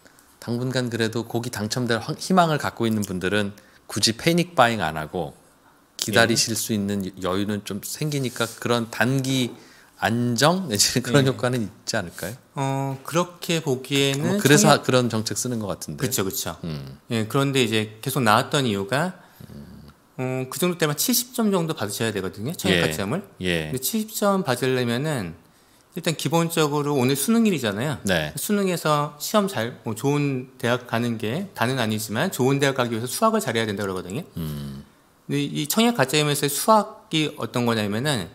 S1: 그래도 거기 당첨될 희망을 갖고 있는 분들은 굳이 패닉 바잉 안 하고 기다리실 수 있는 여유는 좀 생기니까 그런 단기 안정 내지는 그런 효과는 있지 않을까요?
S2: 그렇게 보기에는
S1: 그래서 그런 정책 쓰는 것 같은데.
S2: 그렇죠. 예, 그런데 이제 계속 나왔던 이유가 그 정도 때만 70점 정도 받으셔야 되거든요. 청약가점을.
S1: 예.
S2: 근데 70점 받으려면은 일단 기본적으로 오늘 수능일이잖아요.
S1: 네.
S2: 수능에서 시험 뭐 좋은 대학 가는 게 다는 아니지만 좋은 대학 가기 위해서 수학을 잘해야 된다 그러거든요. 근데 이 청약 가점에서의 수학이 어떤 거냐면은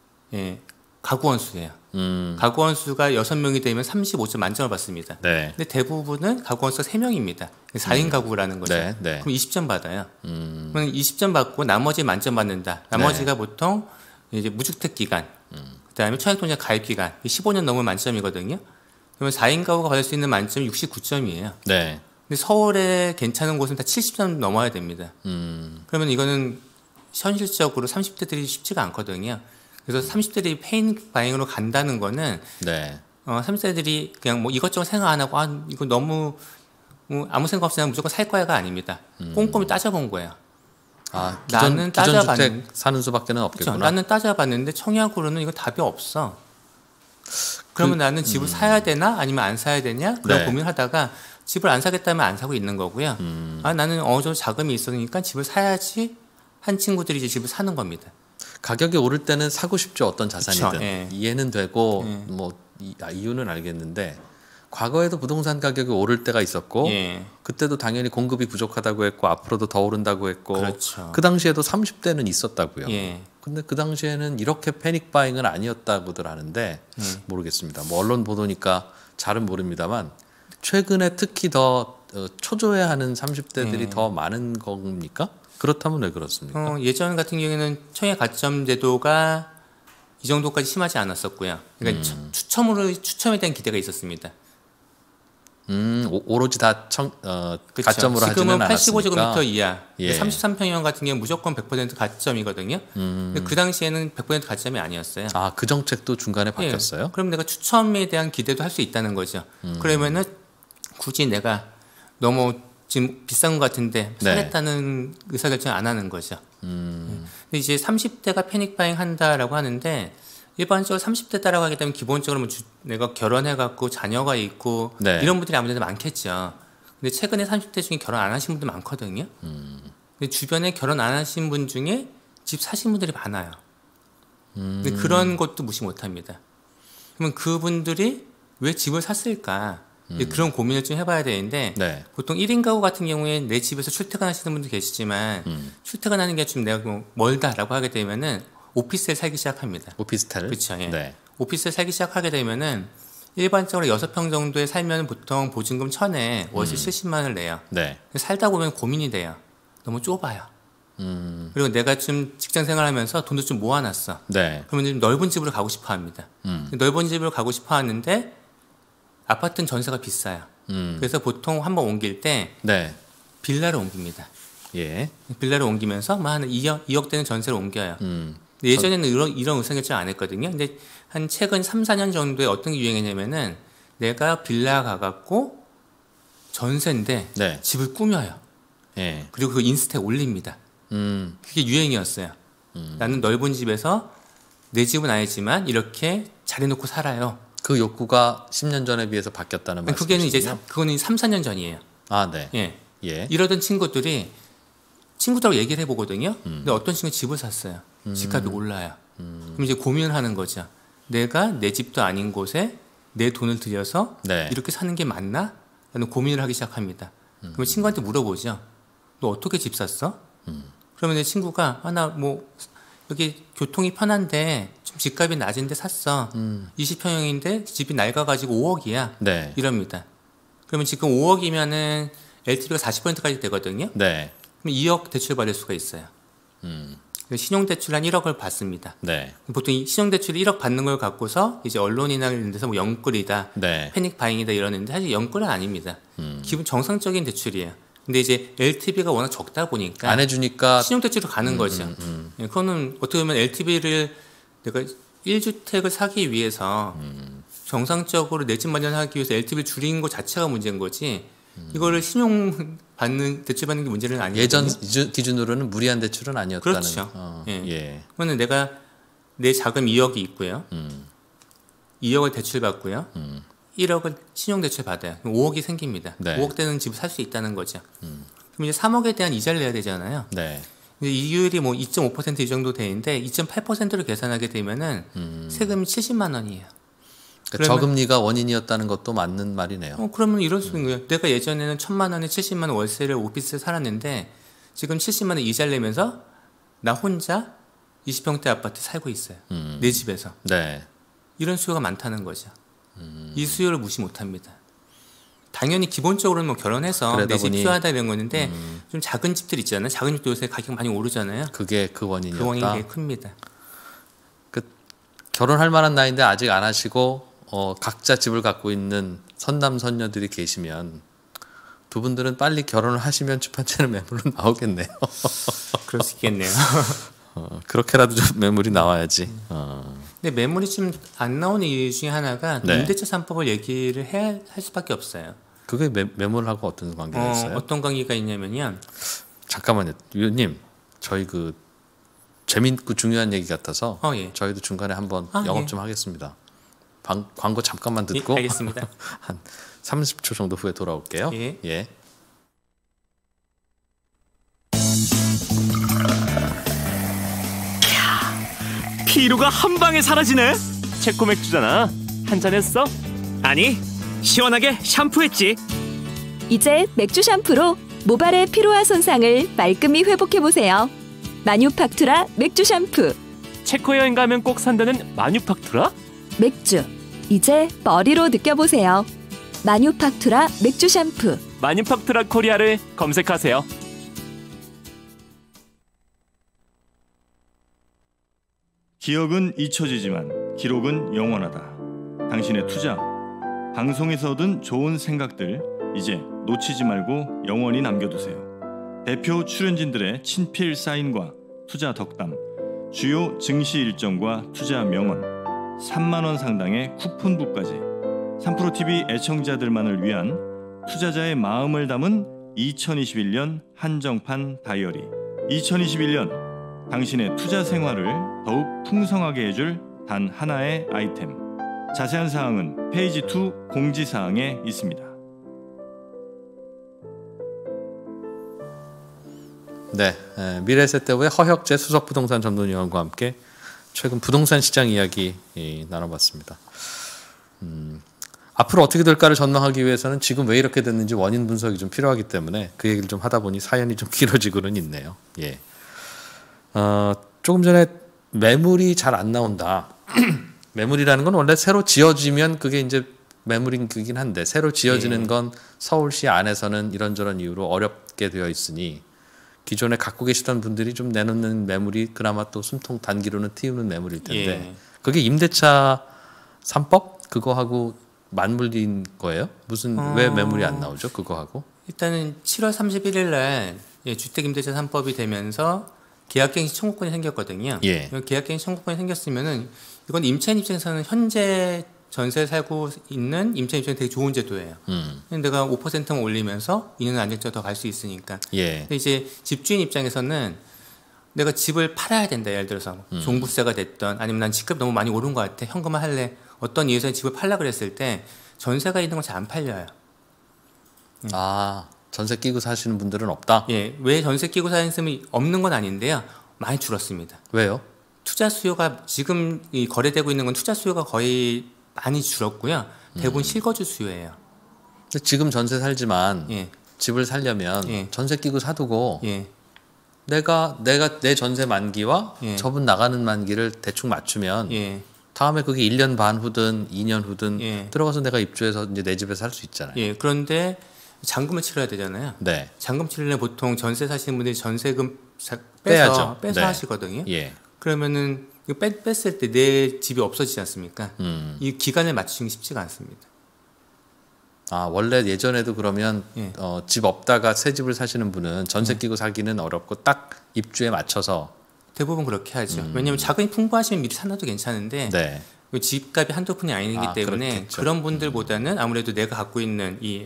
S2: 가구원 수예요. 가구원 수가 6명이 되면 35점 만점을 받습니다.
S1: 네.
S2: 근데 대부분은 가구원 수가 3명입니다. 4인 가구라는 거죠.
S1: 네.
S2: 그럼 20점 받아요. 그럼 20점 받고 나머지 만점 받는다. 나머지가 보통 이제 무주택 기간, 그다음에 청약통장 가입 기간 15년 넘으면 만점이거든요. 그러면 4인 가구가 받을 수 있는 만점이 69점이에요.
S1: 네.
S2: 근데 서울에 괜찮은 곳은 다 70점 넘어야 됩니다. 그러면 이거는 현실적으로 30대들이 쉽지가 않거든요. 그래서 30대들이 패닉 바잉으로 간다는 거는
S1: 네.
S2: 30대들이 그냥 뭐 이것저것 생각 안 하고 이거 너무 아무 생각 없이 그냥 무조건 살 거야가 아닙니다. 꼼꼼히 따져본 거예요.
S1: 나는 기존 주택 사는 수밖에는 없겠구나.
S2: 그쵸? 나는 따져봤는데 청약으로는 이거 답이 없어. 그러면 나는 집을 사야 되나 아니면 안 사야 되냐 그런 고민하다가 집을 안 사겠다면 안 사고 있는 거고요. 나는 어느 정도 자금이 있으니까 집을 사야지 한 친구들이 이제 집을 사는 겁니다.
S1: 가격이 오를 때는 사고 싶죠. 어떤 자산이든.
S2: 그쵸, 예.
S1: 이해는 되고 뭐 이유는 알겠는데 과거에도 부동산 가격이 오를 때가 있었고 그때도 당연히 공급이 부족하다고 했고 앞으로도 더 오른다고 했고
S2: 그렇죠.
S1: 그 당시에도 30대는 있었다고요.
S2: 예.
S1: 근데 그 당시에는 이렇게 패닉 바잉은 아니었다고들 하는데 모르겠습니다. 뭐 언론 보도니까 잘은 모릅니다만 최근에 특히 더 초조해하는 30대들이 더 많은 겁니까? 그렇다면 왜 그렇습니까?
S2: 예전 같은 경우에는 청약 가점 제도가 이 정도까지 심하지 않았었고요. 그러니까 추첨에 대한 기대가 있었습니다.
S1: 오로지 다 가점으로 하지는 않았으니까.
S2: 지금은 85제곱미터 이하,
S1: 예.
S2: 33평형 같은 경우는 무조건 100% 가점이거든요. 근데 그 당시에는 100% 가점이 아니었어요.
S1: 아, 그 정책도 중간에 바뀌었어요?
S2: 예. 그럼 내가 추첨에 대한 기대도 할 수 있다는 거죠. 그러면은 굳이 내가 너무 지금 비싼 것 같은데 사겠다는 의사결정 안 하는 거죠. 근데 이제 30대가 패닉바잉 한다라고 하는데 일반적으로 30대 따라가게 되면 기본적으로 내가 결혼해갖고 자녀가 있고 이런 분들이 아무래도 많겠죠. 근데 최근에 30대 중에 결혼 안 하신 분들 많거든요. 근데 주변에 결혼 안 하신 분 중에 집 사신 분들이 많아요. 근데 그런 것도 무시 못합니다. 그러면 그분들이 왜 집을 샀을까? 그런 고민을 좀 해봐야 되는데 보통 1인 가구 같은 경우에 내 집에서 출퇴근하시는 분도 계시지만 출퇴근하는 게 좀 내가 멀다라고 하게 되면은 오피스텔 살기 시작합니다.
S1: 오피스텔?
S2: 그렇죠. 예. 오피스텔 살기 시작하게 되면은 일반적으로 6평 정도에 살면 보통 보증금 1,000에 월세 70만 원을 내요. 살다 보면 고민이 돼요. 너무 좁아요. 그리고 내가 좀 직장 생활하면서 돈도 좀 모아놨어. 그러면 좀 넓은 집으로 가고 싶어 합니다. 넓은 집으로 가고 싶어 하는데 아파트는 전세가 비싸요. 그래서 보통 한번 옮길 때 빌라를 옮깁니다. 빌라를 옮기면서 한 2억 대는 전세를 옮겨요. 예전에는 이런 의사결정 안 했거든요. 근데 한 최근 3, 4년 정도에 어떤 게 유행했냐면은 내가 빌라 가갖고 전세인데 집을 꾸며요. 그리고 그 인스타에 올립니다. 그게 유행이었어요. 나는 넓은 집에서 내 집은 아니지만 이렇게 잘해놓고 살아요.
S1: 그 욕구가 10년 전에 비해서 바뀌었다는 말씀이시죠?
S2: 그거는 3, 4년 전이에요.
S1: 아, 네.
S2: 이러던 친구들이 친구들하고 얘기를 해보거든요. 근데 어떤 친구는 집을 샀어요. 집값이 올라요. 그럼 이제 고민을 하는 거죠. 내가 내 집도 아닌 곳에 내 돈을 들여서 이렇게 사는 게 맞나? 라는 고민을 하기 시작합니다. 그러면 친구한테 물어보죠. 너 어떻게 집 샀어? 그러면 내 친구가 나 여기 교통이 편한데 좀 집값이 낮은데 샀어. 20평형인데 집이 낡아가지고 5억이야. 이럽니다. 그러면 지금 5억이면은 LTV가 40%까지 되거든요. 그럼 2억 대출 받을 수가 있어요. 신용대출 한 1억을 받습니다. 보통 이 신용대출 1억 받는 걸 갖고서 이제 언론이나 이런 데서 영끌이다, 패닉바잉이다 이러는데 사실 영끌은 아닙니다. 기본 정상적인 대출이에요. 근데 이제 LTV가 워낙 적다 보니까
S1: 안 해주니까
S2: 신용대출로 가는 거죠. 그거는 어떻게 보면 LTV를 내가 1주택을 사기 위해서 정상적으로 내 집 마련하기 위해서 LTV를 줄인 것 자체가 문제인 거지. 이거를 신용 대출 받는 게 문제는 아니거든요.
S1: 예전 기준으로는 무리한 대출은 아니었다는.
S2: 그렇죠. 그러면 내가 내 자금 2억이 있고요. 2억을 대출 받고요. 1억을 신용 대출 받아요. 그럼 5억이 생깁니다. 5억 되는 집을 살 수 있다는 거죠. 그럼 이제 3억에 대한 이자를 내야 되잖아요. 근데 이율이 2.5% 이 정도 되는데 2.8%로 계산하게 되면은 세금이 70만 원이에요.
S1: 그러니까 저금리가 원인이었다는 것도 맞는 말이네요.
S2: 그러면 이럴 수 있는 거예요. 내가 예전에는 1,000만 원에 70만 원 월세를 오피스에 살았는데 지금 70만 원 이자를 내면서 나 혼자 20평대 아파트 살고 있어요. 내 집에서. 이런 수요가 많다는 거죠. 이 수요를 무시 못합니다. 당연히 기본적으로는 결혼해서 내 집 필요하다 이런 거는데 좀 작은 집들 있잖아요. 작은 집도 요새 가격 많이 오르잖아요.
S1: 그게 그 원인이었다.
S2: 그 원인이 되게 큽니다.
S1: 결혼할 만한 나이인데 아직 안 하시고 각자 집을 갖고 있는 선남 선녀들이 계시면 두 분들은 빨리 결혼을 하시면 주판체는 매물로 나오겠네요.
S2: 그럴 수 있겠네요.
S1: 그렇게라도 좀 매물이 나와야지.
S2: 근데 매물이 좀 안 나오는 이유 중에 하나가 임대차 3법을 얘기를 해야 할 수밖에 없어요.
S1: 그게 매물하고 어떤 관계가 있어요?
S2: 어떤 관계가 있냐면요.
S1: 잠깐만요, 위원님. 저희 재밌고 중요한 얘기 같아서 저희도 중간에 한번 영업 좀 하겠습니다. 광고 잠깐만 듣고
S2: 알겠습니다.
S1: 한 30초 정도 후에 돌아올게요.
S3: 피로가 한 방에 사라지네. 체코 맥주잖아. 한잔 했어? 아니, 시원하게 샴푸했지.
S4: 이제 맥주 샴푸로 모발의 피로와 손상을 말끔히 회복해보세요. 마뉴팍투라 맥주 샴푸.
S3: 체코 여행 가면 꼭 산다는 마뉴팍투라?
S4: 맥주, 이제 머리로 느껴보세요. 마뉴팍투라 맥주 샴푸.
S3: 마뉴팍투라 코리아를 검색하세요.
S5: 기억은 잊혀지지만 기록은 영원하다. 당신의 투자, 방송에서 얻은 좋은 생각들 이제 놓치지 말고 영원히 남겨두세요. 대표 출연진들의 친필 사인과 투자 덕담, 주요 증시 일정과 투자 명언, 3만 원 상당의 쿠폰북까지 3프로TV 애청자들만을 위한 투자자의 마음을 담은 2021년 한정판 다이어리. 2021년 당신의 투자 생활을 더욱 풍성하게 해줄 단 하나의 아이템. 자세한 사항은 페이지 2 공지사항에 있습니다.
S1: 네, 미래에셋대우의 허혁재 수석부동산 전문위원과 함께 최근 부동산 시장 이야기 나눠봤습니다. 앞으로 어떻게 될까를 전망하기 위해서는 지금 왜 이렇게 됐는지 원인 분석이 좀 필요하기 때문에 그 얘기를 좀 하다 보니 사연이 좀 길어지고는 있네요. 예. 조금 전에 매물이 잘 안 나온다. 매물이라는 건 원래 새로 지어지면 그게 이제 매물인 거긴 한데 새로 지어지는 건 서울시 안에서는 이런저런 이유로 어렵게 되어 있으니 기존에 갖고 계시던 분들이 좀 내놓는 매물이 그나마 또 숨통 단기로는 틔우는 매물일 텐데 그게 임대차 3법 그거하고 맞물린 거예요? 무슨 왜 매물이 안 나오죠? 그거하고?
S2: 일단은 7월 31일 날 주택임대차 3법이 되면서 계약갱신 청구권이 생겼거든요. 계약갱신 청구권이 생겼으면은 이건 임차인 입장에서는 현재 전세 살고 있는 임차인 입장에 되게 좋은 제도예요. 내가 5%만 올리면서 2년 안정적으로 더 갈 수 있으니까. 근데 이제 집주인 입장에서는 내가 집을 팔아야 된다. 예를 들어서 종부세가 됐던 아니면 난 집값이 너무 많이 오른 것 같아. 현금화 할래. 어떤 이유에서 집을 팔라 그랬을 때 전세가 있는 건 잘 안 팔려요.
S1: 아, 전세 끼고 사시는 분들은 없다?
S2: 왜 전세 끼고 사는 사람이 없는 건 아닌데요. 많이 줄었습니다.
S1: 왜요?
S2: 투자 수요가 지금 거래되고 있는 건 투자 수요가 거의 많이 줄었고요. 대부분 실거주 수요예요.
S1: 근데 지금 전세 살지만 집을 살려면 전세 끼고 사두고 내가 내 전세 만기와 저분 나가는 만기를 대충 맞추면 다음에 그게 1년 반 후든 2년 후든 들어가서 내가 입주해서 이제 내 집에서 살 수 있잖아요.
S2: 그런데 잔금을 치러야 되잖아요. 잔금 치르려면 보통 전세 사시는 분들이 전세금 빼서 하시거든요. 그러면은 뺐을 때 내 집이 없어지지 않습니까? 이 기간을 맞추기 쉽지가 않습니다.
S1: 아, 원래 예전에도 그러면 집 없다가 새 집을 사시는 분은 전세 끼고 살기는 어렵고 딱 입주에 맞춰서
S2: 대부분 그렇게 하죠. 왜냐하면 자금이 풍부하시면 미리 사놔도 괜찮은데 집값이 한두 푼이 아니기 때문에 그렇겠죠. 그런 분들보다는 아무래도 내가 갖고 있는 이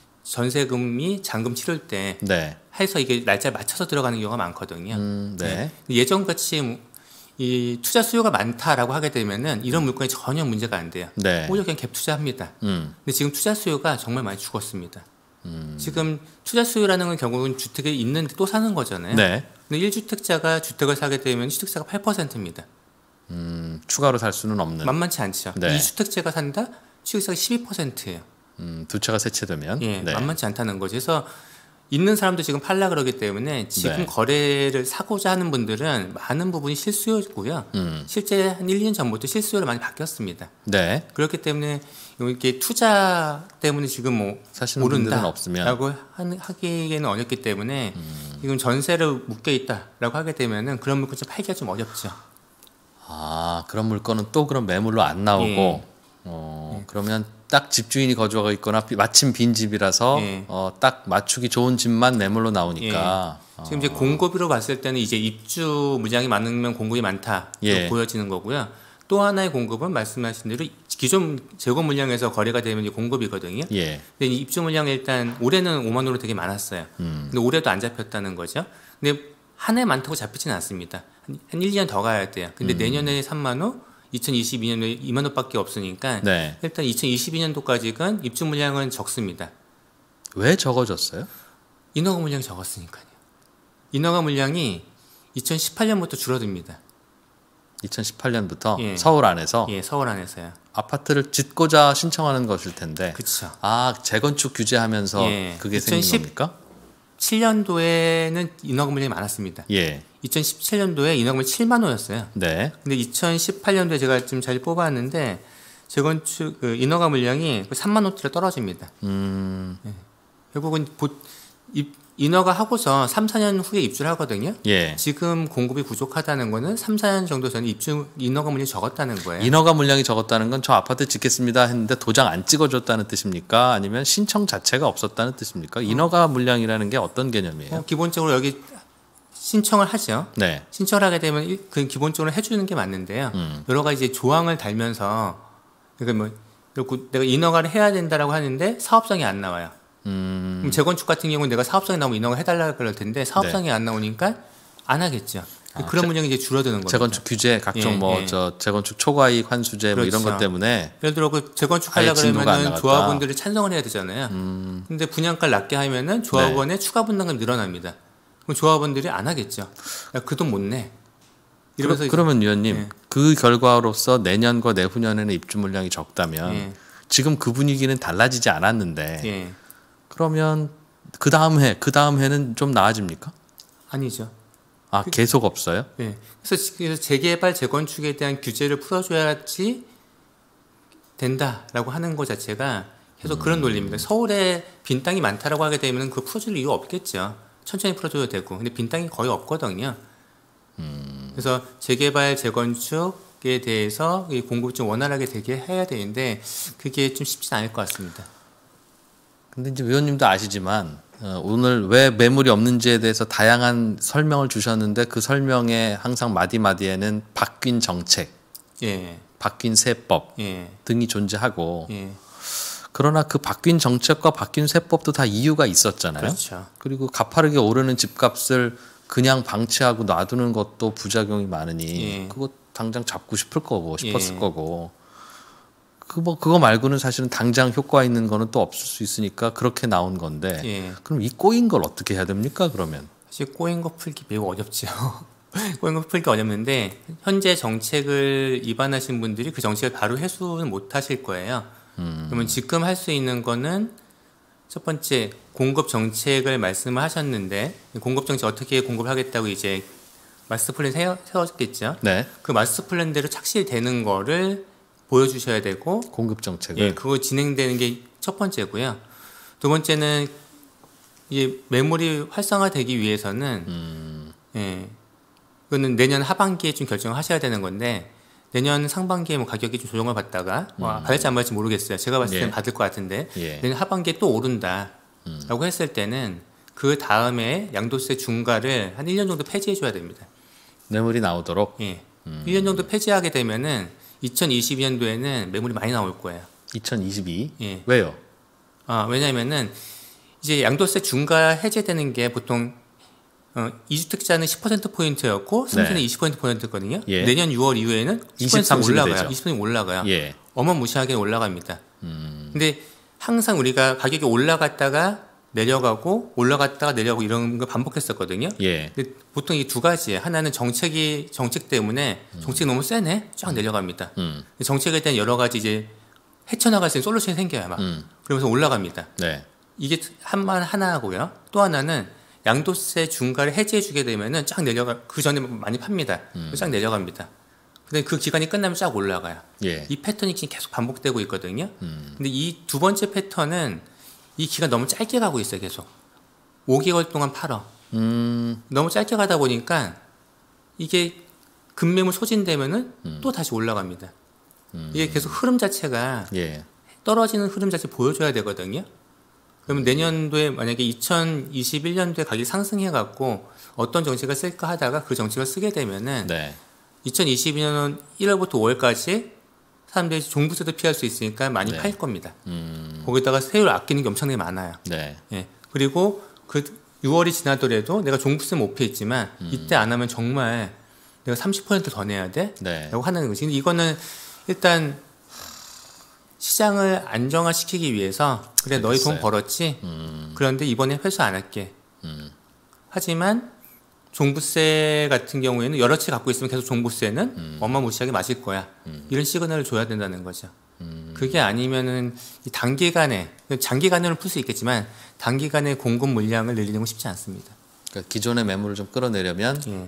S2: 전세금이 잔금 치를 때 해서 이게 날짜에 맞춰서 들어가는 경우가 많거든요. 예전같이 이 투자 수요가 많다라고 하게 되면은 이런 물건이 전혀 문제가 안 돼요. 오히려 그냥 갭 투자합니다. 근데 지금 투자 수요가 정말 많이 죽었습니다. 지금 투자 수요라는 건 결국은 주택에 있는데 또 사는 거잖아요. 근데 1주택자가 주택을 사게 되면 취득세가 8%입니다.
S1: 추가로 살 수는 없는.
S2: 만만치 않죠. 2주택자가 산다? 취득세가 12%예요.
S1: 두 채가 세 채 되면
S2: 만만치 않다는 거죠. 그래서 있는 사람도 지금 팔라 그러기 때문에 지금 거래를 사고자 하는 분들은 많은 부분이 실수요고요. 실제 한 1, 2년 전부터 실수요로 많이 바뀌었습니다. 그렇기 때문에 이렇게 투자 때문에 지금 뭐
S1: 사시는 분들은 없으면
S2: 라고 하기에는 어렵기 때문에 지금 전세를 묶여 있다라고 하게 되면은 그런 물건 좀 팔기가 좀 어렵죠.
S1: 아, 그런 물건은 또 그런 매물로 안 나오고 그러면 딱 집주인이 거주하고 있거나 마침 빈 집이라서 딱 맞추기 좋은 집만 매물로 나오니까
S2: 지금 이제 공급으로 봤을 때는 이제 입주 물량이 많으면 공급이 많다 보여지는 거고요. 또 하나의 공급은 말씀하신 대로 기존 재고 물량에서 거래가 되면 이제 공급이거든요. 근데 입주 물량이 일단 올해는 5만 호로 되게 많았어요. 근데 올해도 안 잡혔다는 거죠. 근데 한 해 많다고 잡히지는 않습니다. 한 1, 2년 더 가야 돼요. 근데 내년에 3만 호, 2022년도에 2만 호밖에 없으니까 일단 2022년도까지는 입주 물량은 적습니다.
S1: 왜 적어졌어요?
S2: 인허가 물량이 적었으니까요. 인허가 물량이 2018년부터 줄어듭니다.
S1: 2018년부터 서울 안에서?
S2: 서울 안에서요.
S1: 아파트를 짓고자 신청하는 것일 텐데.
S2: 그렇죠.
S1: 아, 재건축 규제하면서 그게 생긴 겁니까?
S2: 2017년도에는 인허가 물량이 많았습니다. 2017년도에 인허가 물량이 7만 호였어요. 근데 2018년도에 제가 지금 잘 뽑아왔는데 재건축 인허가 물량이 3만 호대로 떨어집니다. 결국은 인허가 하고서 3, 4년 후에 입주를 하거든요.
S1: 예.
S2: 지금 공급이 부족하다는 거는 3, 4년 정도 전에 인허가 물량이 적었다는 거예요.
S1: 인허가 물량이 적었다는 건 저 아파트 짓겠습니다 했는데 도장 안 찍어줬다는 뜻입니까? 아니면 신청 자체가 없었다는 뜻입니까? 인허가 물량이라는 게 어떤 개념이에요?
S2: 기본적으로 여기 신청을 하죠.
S1: 네.
S2: 신청을 하게 되면 그 기본적으로 해주는 게 맞는데요. 여러 가지 이제 조항을 달면서 그러니까 뭐 내가 인허가를 해야 된다라고 하는데 사업성이 안 나와요. 그럼 재건축 같은 경우는 내가 사업성이 나오면 인허가 해달라고 그럴 텐데 사업성이 안 나오니까 안 하겠죠. 그런 물량이 이제 줄어드는 거죠.
S1: 재건축 규제 각종 재건축 초과이익 환수제 뭐 이런 것 때문에
S2: 예를 들어 그 재건축 하려고 그러면은 조합원들이 찬성을 해야 되잖아요. 근데 분양가를 낮게 하면은 조합원의 추가 분담금이 늘어납니다. 그럼 조합원들이 안 하겠죠. 그 돈 못 내. 이러면서
S1: 그러면 위원님 그 결과로서 내년과 내후년에는 입주 물량이 적다면 지금 그 분위기는 달라지지 않았는데 그러면 그 다음 해는 좀 나아집니까?
S2: 아니죠.
S1: 계속 없어요?
S2: 네. 그래서 재개발 재건축에 대한 규제를 풀어줘야지 된다라고 하는 것 자체가 계속 그런 논리입니다. 서울에 빈 땅이 많다라고 하게 되면 그거 풀어줄 이유가 없겠죠. 천천히 풀어줘도 되고. 근데 빈 땅이 거의 없거든요. 그래서 재개발 재건축에 대해서 이 공급을 좀 원활하게 되게 해야 되는데 그게 좀 쉽지 않을 것 같습니다.
S1: 근데 이제 위원님도 아시지만 오늘 왜 매물이 없는지에 대해서 다양한 설명을 주셨는데 그 설명에 항상 마디마디에는 바뀐 정책, 바뀐 세법 등이 존재하고 그러나 그 바뀐 정책과 바뀐 세법도 다 이유가 있었잖아요.
S2: 그렇죠.
S1: 그리고 가파르게 오르는 집값을 그냥 방치하고 놔두는 것도 부작용이 많으니 그거 당장 잡고 싶었을 거고 그거 말고는 사실은 당장 효과 있는 거는 또 없을 수 있으니까 그렇게 나온 건데 그럼 이 꼬인 걸 어떻게 해야 됩니까? 그러면
S2: 사실 꼬인 거 풀기 매우 어렵죠. 꼬인 거 풀기 어렵는데 현재 정책을 위반하신 분들이 그 정책을 바로 회수는 못 하실 거예요. 그러면 지금 할 수 있는 거는 첫 번째 공급 정책을 말씀을 하셨는데 공급 정책 어떻게 공급하겠다고 이제 마스터 플랜 세웠겠죠.
S1: 네.
S2: 그 마스터 플랜대로 착실되는 거를 보여주셔야 되고
S1: 공급 정책을
S2: 그거 진행되는 게 첫 번째고요. 두 번째는 이제 매물이 활성화되기 위해서는 그거는 내년 하반기에 좀 결정을 하셔야 되는 건데 내년 상반기에 뭐 가격이 좀 조정을 받다가 받을지 안 받을지 모르겠어요. 제가 봤을 때는 받을 것 같은데 내년 하반기에 또 오른다라고 했을 때는 그 다음에 양도세 중과를 한 1년 정도 폐지해 줘야 됩니다.
S1: 매물이 나오도록
S2: 1년 정도 폐지하게 되면은 2022년도에는 매물이 많이 나올 거예요.
S1: 2022? 왜요?
S2: 왜냐하면은 이제 양도세 중과 해제되는 게 보통 2주택자는 10%포인트였고 3주택자는 20%포인트거든요. 내년 6월 이후에는 10% 올라가요. 20% 올라가요. 어마무시하게 올라갑니다. 근데 항상 우리가 가격이 올라갔다가 내려가고 올라갔다가 내려가고 이런 걸 반복했었거든요. 근데 보통 이 두 가지예요. 하나는 정책 때문에 정책이 너무 세네 쫙 내려갑니다. 정책에 대한 여러 가지 이제 헤쳐나갈 수 있는 솔루션이 생겨요. 막 그러면서 올라갑니다. 이게 하나고요. 또 하나는 양도세 중과를 해제해주게 되면은 쫙 그 전에 많이 팝니다. 쫙 내려갑니다. 근데 그 기간이 끝나면 쫙 올라가요. 이 패턴이 지금 계속 반복되고 있거든요. 근데 이 두 번째 패턴은 이 기간 너무 짧게 가고 있어요. 계속 5개월 동안 팔어. 너무 짧게 가다 보니까 이게 급매물 소진되면은 또 다시 올라갑니다. 이게 계속 흐름 자체가 떨어지는 흐름 자체 보여줘야 되거든요. 그러면 내년도에 만약에 2021년도에 가격이 상승해갖고 어떤 정책을 쓸까 하다가 그 정책을 쓰게 되면은 2022년 1월부터 5월까지 사람들이 종부세도 피할 수 있으니까 많이 팔 겁니다. 거기다가 세율 아끼는 게 엄청나게 많아요. 그리고 그 6월이 지나더라도 내가 종부세 못 피했지만 이때 안 하면 정말 내가 30% 더 내야 돼? 라고 하는 거지. 근데 이거는 일단 시장을 안정화시키기 위해서 그래 너희 돈 벌었지? 그런데 이번에 회수 안 할게. 하지만 종부세 같은 경우에는 여러 채 갖고 있으면 계속 종부세는 어마무시하게 맞을 거야. 이런 시그널을 줘야 된다는 거죠. 그게 아니면은 단기간에 장기간으로 풀 수 있겠지만 단기간에 공급 물량을 늘리는 건 쉽지 않습니다.
S1: 그러니까 기존의 매물을 좀 끌어내려면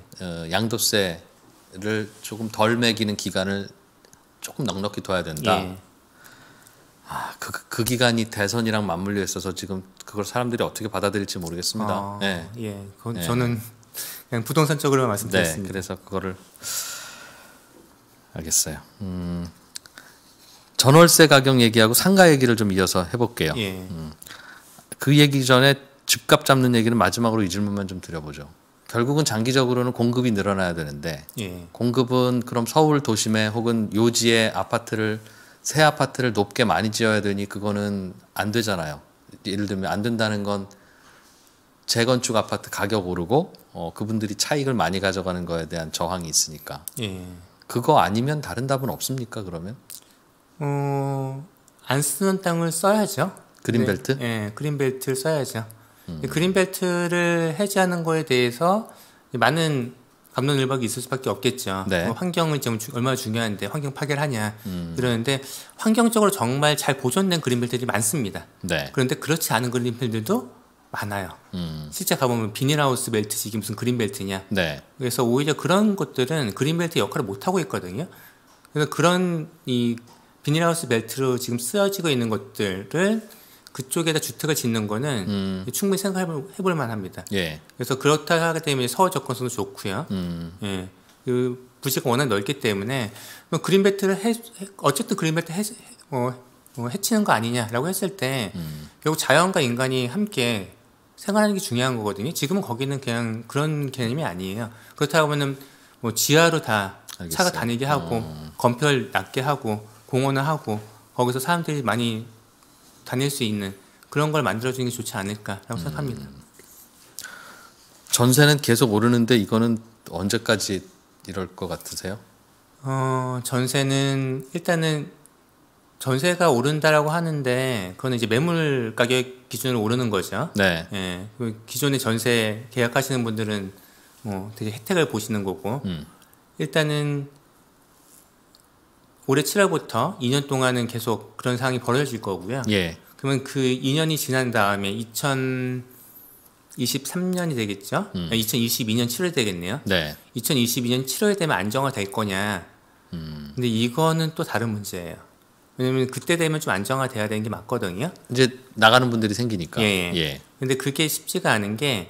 S1: 양도세를 조금 덜 매기는 기간을 조금 넉넉히 둬야 된다. 그 기간이 대선이랑 맞물려 있어서 지금 그걸 사람들이 어떻게 받아들일지 모르겠습니다. 네.
S2: 예, 그건 저는 그냥 부동산 쪽으로 말씀드렸습니다.
S1: 네, 그래서 그거를 알겠어요. 전월세 가격 얘기하고 상가 얘기를 좀 이어서 해볼게요.
S2: 예.
S1: 그 얘기 전에 집값 잡는 얘기는 마지막으로 이 질문만 좀 드려보죠. 결국은 장기적으로는 공급이 늘어나야 되는데
S2: 예.
S1: 공급은 그럼 서울 도심에 혹은 요지에 새 아파트를 높게 많이 지어야 되니 그거는 안 되잖아요. 예를 들면 안 된다는 건 재건축 아파트 가격 오르고 그분들이 차익을 많이 가져가는 거에 대한 저항이 있으니까.
S2: 예.
S1: 그거 아니면 다른 답은 없습니까? 그러면?
S2: 안 쓰는 땅을 써야죠.
S1: 그린벨트?
S2: 네, 그린벨트를 써야죠. 그린벨트를 해제하는 거에 대해서 많은 갑론을박이 있을 수밖에 없겠죠.
S1: 네.
S2: 환경은 지금 얼마나 중요한데 환경 파괴를 하냐 이러는데 환경적으로 정말 잘 보존된 그린벨트들이 많습니다.
S1: 네.
S2: 그런데 그렇지 않은 그린벨트들도 많아요. 실제 가보면 비닐하우스 벨트지 이게 무슨 그린벨트냐.
S1: 네.
S2: 그래서 오히려 그런 것들은 그린벨트 역할을 못하고 있거든요. 그래서 그런 이 비닐하우스 벨트로 지금 쓰여지고 있는 것들을 그쪽에다 주택을 짓는 거는 충분히 생각해볼 만합니다.
S1: 예.
S2: 그래서 그렇다 하기 때문에 서울 접근성도 좋고요. 예. 그 부지가 워낙 넓기 때문에 그린벨트를 어쨌든 그린벨트 해치는 거 아니냐라고 했을 때 결국 자연과 인간이 함께 생활하는 게 중요한 거거든요. 지금은 거기는 그냥 그런 개념이 아니에요. 그렇다고 하면은 뭐 지하로 다
S1: 알겠어요.
S2: 차가 다니게 하고 건폐율 낮게 하고 공원을 하고 거기서 사람들이 많이 다닐 수 있는 그런 걸 만들어주는 게 좋지 않을까라고 생각합니다.
S1: 전세는 계속 오르는데 이거는 언제까지 이럴 것 같으세요?
S2: 전세는 일단은 전세가 오른다라고 하는데 그거는 이제 매물 가격 기준으로 오르는 거죠.
S1: 네.
S2: 예, 기존에 전세 계약하시는 분들은 되게 혜택을 보시는 거고 일단은 올해 7월부터 2년 동안은 계속 그런 상황이 벌어질 거고요.
S1: 예.
S2: 그러면 그 2년이 지난 다음에 2023년이 되겠죠? 2022년 7월 되겠네요.
S1: 네.
S2: 2022년 7월에 되면 안정화될 거냐. 근데 이거는 또 다른 문제예요. 왜냐면 그때 되면 좀 안정화돼야 되는 게 맞거든요.
S1: 이제 나가는 분들이 생기니까.
S2: 예.
S1: 예.
S2: 근데 그게 쉽지가 않은 게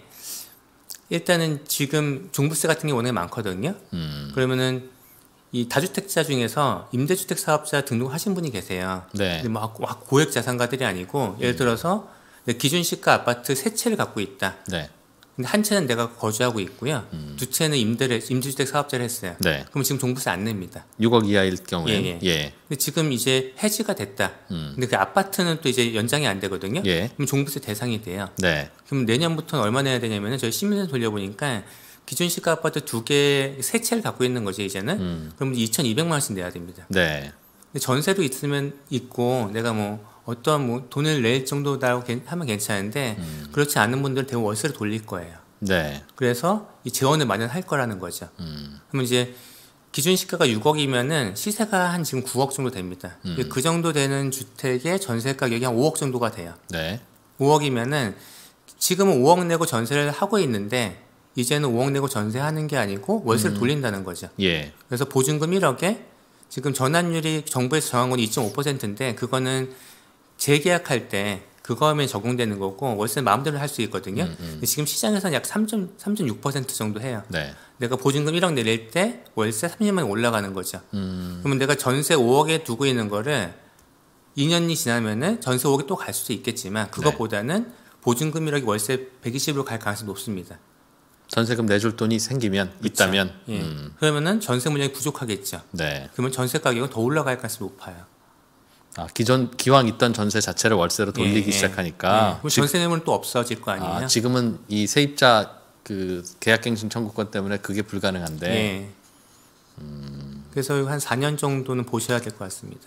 S2: 일단은 지금 종부세 같은 게 워낙에 많거든요. 그러면은 이 다주택자 중에서 임대주택 사업자 등록하신 분이 계세요.
S1: 네.
S2: 근데 막 고액 자산가들이 아니고 예를 들어서 기준 시가 아파트 세 채를 갖고 있다.
S1: 네.
S2: 근데 한 채는 내가 거주하고 있고요. 두 채는 임대주택 사업자를 했어요.
S1: 네.
S2: 그럼 지금 종부세 안 냅니다.
S1: 6억 이하일 경우에.
S2: 예.
S1: 예.
S2: 근데 지금 이제 해지가 됐다. 근데 그 아파트는 또 이제 연장이 안 되거든요.
S1: 예.
S2: 그럼 종부세 대상이 돼요.
S1: 네.
S2: 그럼 내년부터는 얼마 내야 되냐면은 저희 시민센터 돌려보니까 기준 시가 아파트 세 채를 갖고 있는 거지 이제는. 그럼 2,200만 원씩 내야 됩니다.
S1: 네.
S2: 근데 전세도 있고 내가 어떤 돈을 낼 정도라고 하면 괜찮은데 그렇지 않은 분들은 대부분 월세로 돌릴 거예요.
S1: 네.
S2: 그래서 이 재원을 마련할 거라는 거죠. 그러면 이제 기준 시가가 6억이면은 시세가 한 지금 9억 정도 됩니다. 그 정도 되는 주택의 전세 가격이 한 5억 정도가 돼요.
S1: 네.
S2: 5억이면은 지금은 5억 내고 전세를 하고 있는데 이제는 5억 내고 전세하는 게 아니고 월세를 돌린다는 거죠.
S1: 예.
S2: 그래서 보증금 1억에 지금 전환율이 정부에서 정한 건 2.5%인데 그거는 재계약할 때 그거면 적용되는 거고 월세는 마음대로 할 수 있거든요. 근데 지금 시장에서는 약 3.6% 정도 해요.
S1: 네.
S2: 내가 보증금 1억 내릴 때 월세 30년만에 올라가는 거죠. 그러면 내가 전세 5억에 두고 있는 거를 2년이 지나면은 전세 5억에 또 갈 수도 있겠지만 그것보다는 보증금 1억이 월세 120으로 갈 가능성이 높습니다.
S1: 전세금 내줄 돈이 생기면
S2: 그쵸?
S1: 있다면.
S2: 예. 그러면은 전세 물량이 부족하겠죠.
S1: 네.
S2: 그러면 전세 가격은 더 올라갈 가능성이 높아요.
S1: 기왕 있던 전세 자체를 월세로 돌리기 시작하니까.
S2: 그럼 전세 내물은 또 없어질 거 아니에요?
S1: 지금은 이 세입자 그 계약갱신 청구권 때문에 그게 불가능한데.
S2: 예. 그래서 한 4년 정도는 보셔야 될 것 같습니다.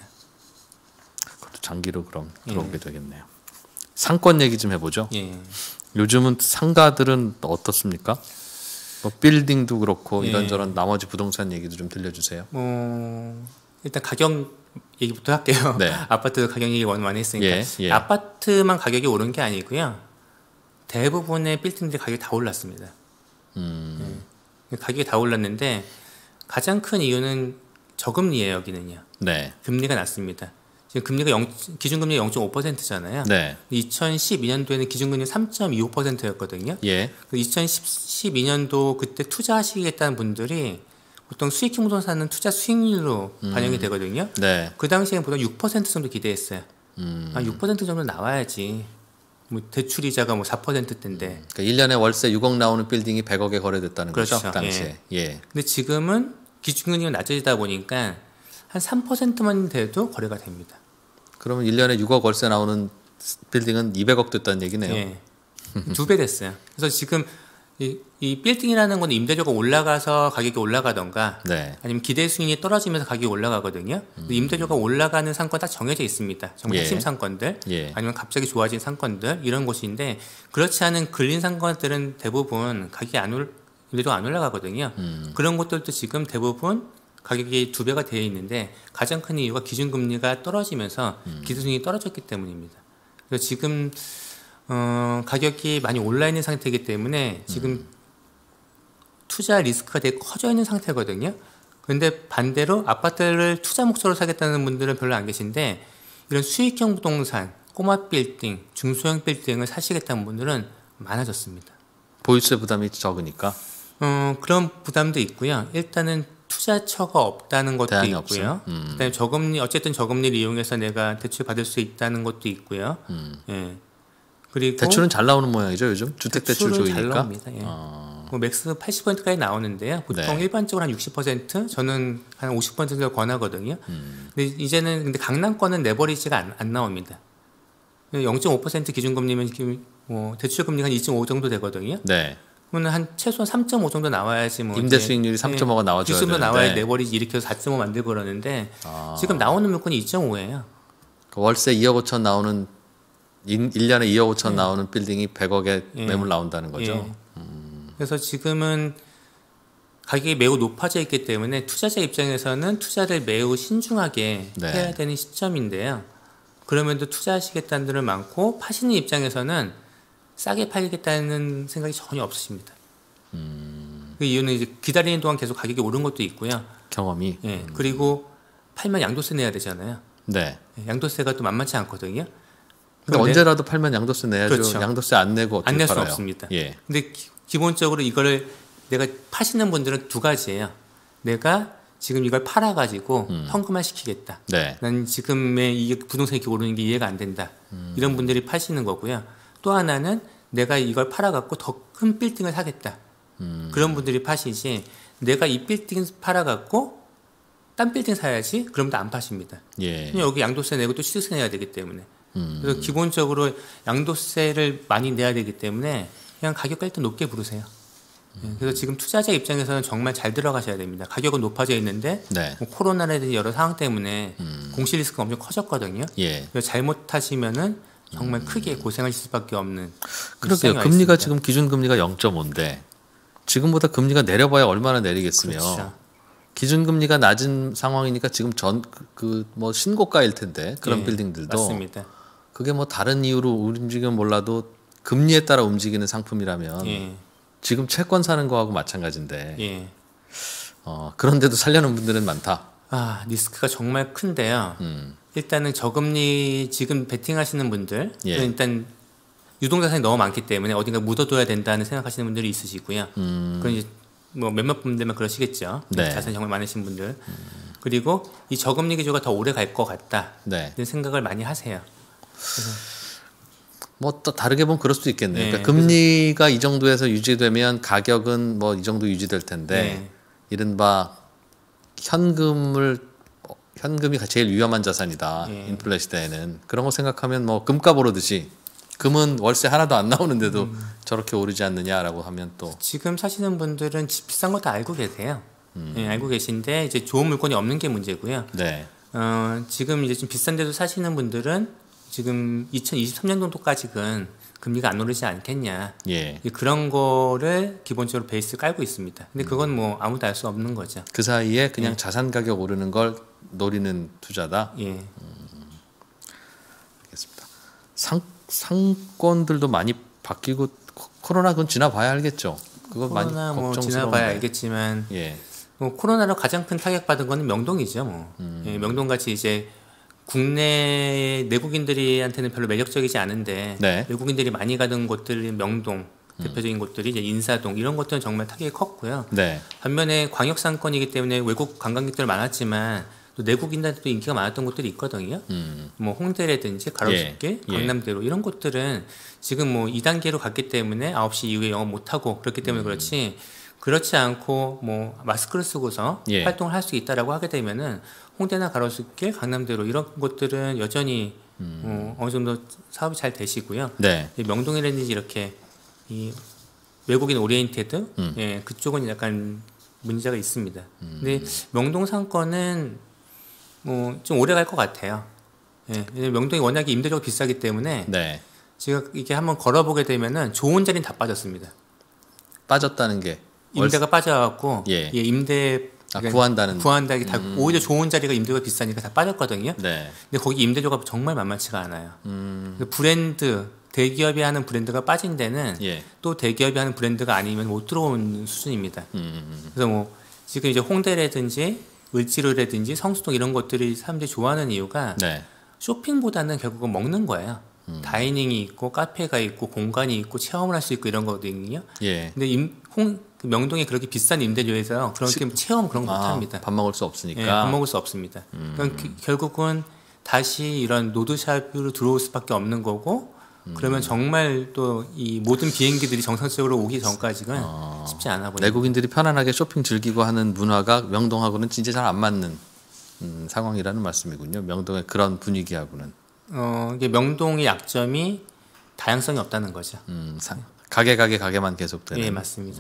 S1: 그것도 장기로 그럼 들어오게 되겠네요. 상권 얘기 좀 해보죠.
S2: 예.
S1: 요즘은 상가들은 어떻습니까? 빌딩도 그렇고 이런저런 나머지 부동산 얘기도 좀 들려주세요.
S2: 일단 가격 얘기부터 할게요.
S1: 네.
S2: 아파트 가격 얘기 워낙 많이 했으니까.
S1: 예.
S2: 아파트만 가격이 오른 게 아니고요. 대부분의 빌딩들 가격이 다 올랐습니다. 가격이 다 올랐는데 가장 큰 이유는 저금리예요, 여기는요.
S1: 네.
S2: 금리가 낮습니다. 지금 기준금리가 0.5%잖아요.
S1: 네.
S2: 2012년도에는 기준금리 3.25%였거든요.
S1: 예.
S2: 2012년도 그때 투자하시겠다는 분들이 보통 수익형 부동산은 투자 수익률로 반영이 되거든요.
S1: 네.
S2: 그 당시에는 보통 6% 정도 기대했어요. 6% 정도 나와야지. 뭐 대출 이자가 뭐 4%대인데.
S1: 그러니까 1년에 월세 6억 나오는 빌딩이 100억에 거래됐다는
S2: 그렇죠.
S1: 거죠. 그 당시에. 예.
S2: 근데 지금은 기준금리가 낮아지다 보니까 한 3%만 돼도 거래가 됩니다.
S1: 그러면 1년에 6억 월세 나오는 빌딩은 200억 됐다는 얘기네요.
S2: 예. 2배 됐어요. 그래서 지금 이 빌딩이라는 건 임대료가 올라가서 가격이 올라가던가
S1: 네.
S2: 아니면 기대 수익이 떨어지면서 가격이 올라가거든요. 임대료가 올라가는 상권 다 정해져 있습니다. 정말
S1: 예.
S2: 핵심 상권들
S1: 예.
S2: 아니면 갑자기 좋아진 상권들 이런 곳인데 그렇지 않은 근린 상권들은 대부분 임대료가 안 올라가거든요. 그런 곳들도 지금 대부분 가격이 2배가 되어 있는데 가장 큰 이유가 기준금리가 떨어지면서 기대 수익이 떨어졌기 때문입니다. 그래서 지금 가격이 많이 올라 있는 상태이기 때문에 지금 투자 리스크가 되게 커져 있는 상태거든요. 그런데 반대로 아파트를 투자 목적으로 사겠다는 분들은 별로 안 계신데 이런 수익형 부동산, 꼬마 빌딩, 중소형 빌딩을 사시겠다는 분들은 많아졌습니다.
S1: 보유세 부담이 적으니까.
S2: 그런 부담도 있고요. 일단은 투자처가 없다는 것도 있고요. 그다음에 저금리를 이용해서 내가 대출 받을 수 있다는 것도 있고요. 예. 그리고
S1: 대출은 잘 나오는 모양이죠 요즘 주택 대출
S2: 대출은
S1: 조이니까.
S2: 잘 나옵니다. 예. 뭐 맥스 80%까지 나오는데요. 보통
S1: 네.
S2: 일반적으로 한 60%, 저는 한 50% 정도 권하거든요. 근데 이제는 근데 강남권은 레버리지가 안 나옵니다. 0.5% 기준금리면 지금 뭐 대출 금리가 한 2.5 정도 되거든요.
S1: 네.
S2: 그러면 한 최소한 3.5 정도 나와야지 뭐
S1: 임대 수익률이 3.5가 나와줘야 되는데.
S2: 나와야 레버리지 일으켜서 4.5 만들고 그러는데 지금 나오는 물건이 2.5예요.
S1: 월세 2억 5천 나오는 1년에 2억 5천 나오는 빌딩이 100억에 매물 나온다는 거죠.
S2: 예. 그래서 지금은 가격이 매우 높아져 있기 때문에 투자자 입장에서는 투자를 매우 신중하게
S1: 네.
S2: 해야 되는 시점인데요. 그러면도 투자하시겠다는 분들 많고 파시는 입장에서는 싸게 팔겠다는 생각이 전혀 없으십니다. 그 이유는 이제 기다리는 동안 계속 가격이 오른 것도 있고요.
S1: 경험이.
S2: 예. 그리고 팔면 양도세 내야 되잖아요.
S1: 네.
S2: 양도세가 또 만만치 않거든요.
S1: 근데 언제라도 팔면 양도세 내야죠.
S2: 그렇죠.
S1: 양도세 안 내고 어떻게
S2: 안 낼 수
S1: 팔아요?
S2: 없습니다.
S1: 예.
S2: 근데 기본적으로 이거를 내가 파시는 분들은 두 가지예요. 내가 지금 이걸 팔아가지고 현금화 시키겠다.
S1: 네.
S2: 난 지금의 이 부동산이 이렇게 오르는 게 이해가 안 된다. 이런 분들이 파시는 거고요. 또 하나는 내가 이걸 팔아갖고 더 큰 빌딩을 사겠다. 그런 분들이 파시지. 내가 이 빌딩 팔아갖고 딴 빌딩 사야지. 그러면 안 파십니다.
S1: 예.
S2: 여기 양도세 내고 또 취득세 내야 되기 때문에. 그래서 기본적으로 양도세를 많이 내야 되기 때문에 그냥 가격을 일단 높게 부르세요. 그래서 지금 투자자 입장에서는 정말 잘 들어가셔야 됩니다. 가격은 높아져 있는데
S1: 네.
S2: 뭐 코로나라든지 여러 상황 때문에 공시 리스크가 엄청 커졌거든요.
S1: 예.
S2: 그래서 잘못하시면은 정말 크게 고생하실 수밖에 없는.
S1: 그러게요.
S2: 시장이 와
S1: 금리가
S2: 있습니다.
S1: 지금 기준 금리가 0.5인데 지금보다 금리가 내려봐야 얼마나 내리겠으며
S2: 그렇죠.
S1: 기준 금리가 낮은 상황이니까 지금 뭐 신고가일 텐데 그런
S2: 예,
S1: 빌딩들도
S2: 맞습니다.
S1: 그게 뭐 다른 이유로 움직이면 몰라도 금리에 따라 움직이는 상품이라면
S2: 예,
S1: 지금 채권 사는 거하고 마찬가지인데
S2: 예.
S1: 그런데도 살려는 분들은 많다.
S2: 아, 리스크가 정말 큰데요. 일단은 저금리 지금 베팅하시는 분들,
S1: 예.
S2: 일단 유동자산이 너무 많기 때문에 어딘가 묻어둬야 된다는 생각하시는 분들이 있으시고요. 그건 이제 뭐 몇몇 분들만 그러시겠죠.
S1: 네.
S2: 자산이 정말 많으신 분들. 그리고 이 저금리 기조가 더 오래 갈 것 같다.
S1: 네.
S2: 이런 생각을 많이 하세요.
S1: 뭐 또 다르게 보면 그럴 수도 있겠네요.
S2: 네,
S1: 그러니까 금리가 이 정도에서 유지되면 가격은 뭐 이 정도 유지될 텐데
S2: 네.
S1: 이른바 현금이 제일 위험한 자산이다.
S2: 예.
S1: 인플레 시대에는 그런 거 생각하면 뭐 금값 오르듯이 금은 월세 하나도 안 나오는데도 저렇게 오르지 않느냐라고 하면 또
S2: 지금 사시는 분들은 집 비싼 거 다 알고 계세요. 예, 알고 계신데 이제 좋은 물건이 없는 게 문제고요.
S1: 네.
S2: 지금 이제 좀 비싼 데도 사시는 분들은 지금 2023년 정도까지는 금리가 안 오르지 않겠냐.
S1: 예.
S2: 그런 거를 기본적으로 베이스 깔고 있습니다. 근데 그건 뭐 아무도 알 수 없는 거죠.
S1: 그 사이에 그냥 자산 가격 오르는 걸 노리는 투자다.
S2: 예.
S1: 알겠습니다. 상권들도 많이 바뀌고 코로나 그건 지나봐야 알겠죠. 그거 많이
S2: 코로나 뭐
S1: 걱정스러운데.
S2: 지나봐야 알겠지만
S1: 예.
S2: 뭐 코로나로 가장 큰 타격 받은 거는 명동이죠. 뭐 예, 명동같이 이제 국내 내국인들한테는 별로 매력적이지 않은데
S1: 네.
S2: 외국인들이 많이 가는 곳들이 명동 대표적인 곳들이 이제 인사동 이런 것들은 정말 타격이 컸고요.
S1: 네.
S2: 반면에 광역 상권이기 때문에 외국 관광객들 많았지만 또 내국인들한테도 인기가 많았던 곳들이 있거든요. 뭐 홍대라든지 가로수길,
S1: 예.
S2: 강남대로 이런 곳들은 지금 뭐 2단계로 갔기 때문에 9시 이후에 영업 못 하고 그렇기 때문에 그렇지 않고 뭐 마스크를 쓰고서
S1: 예.
S2: 활동을 할 수 있다라고 하게 되면은 홍대나 가로수길, 강남대로 이런 곳들은 여전히 어느 정도 사업이 잘 되시고요.
S1: 네.
S2: 명동이라든지 이렇게 이 외국인 오리엔테드 예, 그쪽은 약간 문제가 있습니다. 근데 명동 상권은 뭐 좀 오래 갈 것 같아요. 예, 왜냐면 명동이 워낙에 임대료가 비싸기 때문에
S1: 네.
S2: 제가 이게 한번 걸어보게 되면은 좋은 자리는 다 빠졌습니다.
S1: 빠졌다는 게
S2: 임대가 빠져갖고
S1: 예.
S2: 임대
S1: 구한다는
S2: 구한다기 다 오히려 좋은 자리가 임대가 비싸니까 다 빠졌거든요.
S1: 네.
S2: 근데 거기 임대료가 정말 만만치가 않아요. 브랜드 대기업이 하는 브랜드가 빠진 데는
S1: 예.
S2: 또 대기업이 하는 브랜드가 아니면 못 들어오는 수준입니다. 그래서 뭐 지금 이제 홍대라든지 을지로라든지 성수동 이런 것들이 사람들이 좋아하는 이유가
S1: 네.
S2: 쇼핑보다는 결국은 먹는 거예요. 다이닝이 있고 카페가 있고 공간이 있고 체험을 할 수 있고 이런 거거든요.
S1: 예.
S2: 근데 명동에 그렇게 비싼 임대료에서 그렇게 체험 그런 거 못합니다.
S1: 밥 먹을 수 없으니까.
S2: 예, 밥 먹을 수 없습니다. 그러니까 결국은 다시 이런 노드샵으로 들어올 수밖에 없는 거고 그러면 정말 또 이 모든 비행기들이 정상적으로 오기 전까지는 쉽지 않아 보여요.
S1: 내국인들이 편안하게 쇼핑 즐기고 하는 문화가 명동하고는 진짜 잘 안 맞는 상황이라는 말씀이군요. 명동의 그런 분위기하고는.
S2: 이게 명동의 약점이 다양성이 없다는 거죠.
S1: 가게만 계속되는.
S2: 예, 맞습니다.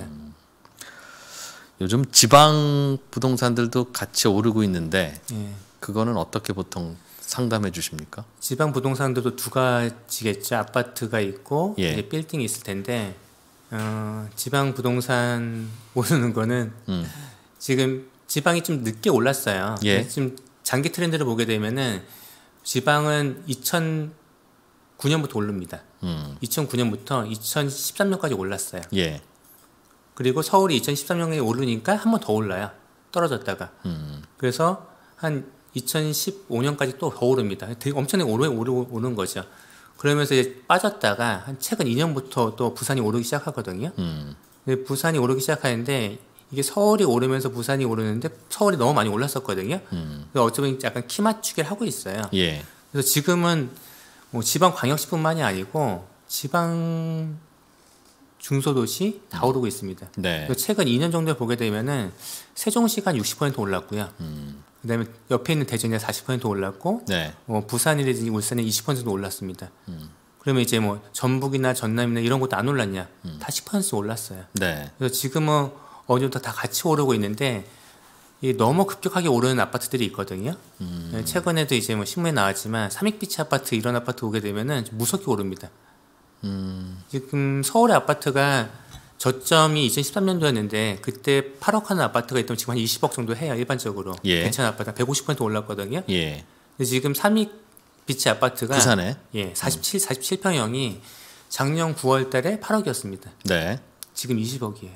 S1: 요즘 지방 부동산들도 같이 오르고 있는데
S2: 예.
S1: 그거는 어떻게 보통 상담해 주십니까?
S2: 지방 부동산들도 두 가지겠죠. 아파트가 있고
S1: 예.
S2: 이제 빌딩이 있을 텐데 지방 부동산 오르는 거는 지금 지방이 좀 늦게 올랐어요.
S1: 예.
S2: 지금 장기 트렌드를 보게 되면은 지방은 2009년부터 오릅니다. 2009년부터 2013년까지 올랐어요.
S1: 예.
S2: 그리고 서울이 2013년에 오르니까 한 번 더 올라요. 떨어졌다가. 그래서 한 2015년까지 또 더 오릅니다. 되게 엄청나게 오른 거죠. 그러면서 이제 빠졌다가 한 최근 2년부터 또 부산이 오르기 시작하거든요. 근데 부산이 오르기 시작하는데 이게 서울이 오르면서 부산이 오르는데 서울이 너무 많이 올랐었거든요. 그래서 어쩌면 약간 키 맞추기를 하고 있어요.
S1: 예.
S2: 그래서 지금은 뭐 지방 광역시뿐만이 아니고 지방 중소도시 다 오르고 있습니다.
S1: 네.
S2: 최근 2년 정도 보게 되면은 세종시가 한 60% 올랐고요. 그다음에 옆에 있는 대전이 40% 올랐고,
S1: 네.
S2: 부산이라든지 울산이 20% 올랐습니다. 그러면 이제 뭐 전북이나 전남이나 이런 것도 안 올랐냐? 다 10% 올랐어요.
S1: 네.
S2: 그래서 지금은 어느 정도 다 같이 오르고 있는데 이 너무 급격하게 오르는 아파트들이 있거든요. 최근에도 이제 뭐 신문에 나왔지만 삼익비치 아파트 이런 아파트 오게 되면은 좀 무섭게 오릅니다. 지금 서울의 아파트가 저점이 2013년도였는데 그때 8억 하는 아파트가 있다면 지금 한 20억 정도 해요. 일반적으로.
S1: 예.
S2: 괜찮은 아파트 150% 올랐거든요.
S1: 예.
S2: 근데 지금 삼익비치 아파트가
S1: 부산에
S2: 47평형이 작년 9월 달에 8억이었습니다.
S1: 네.
S2: 지금 20억이에요.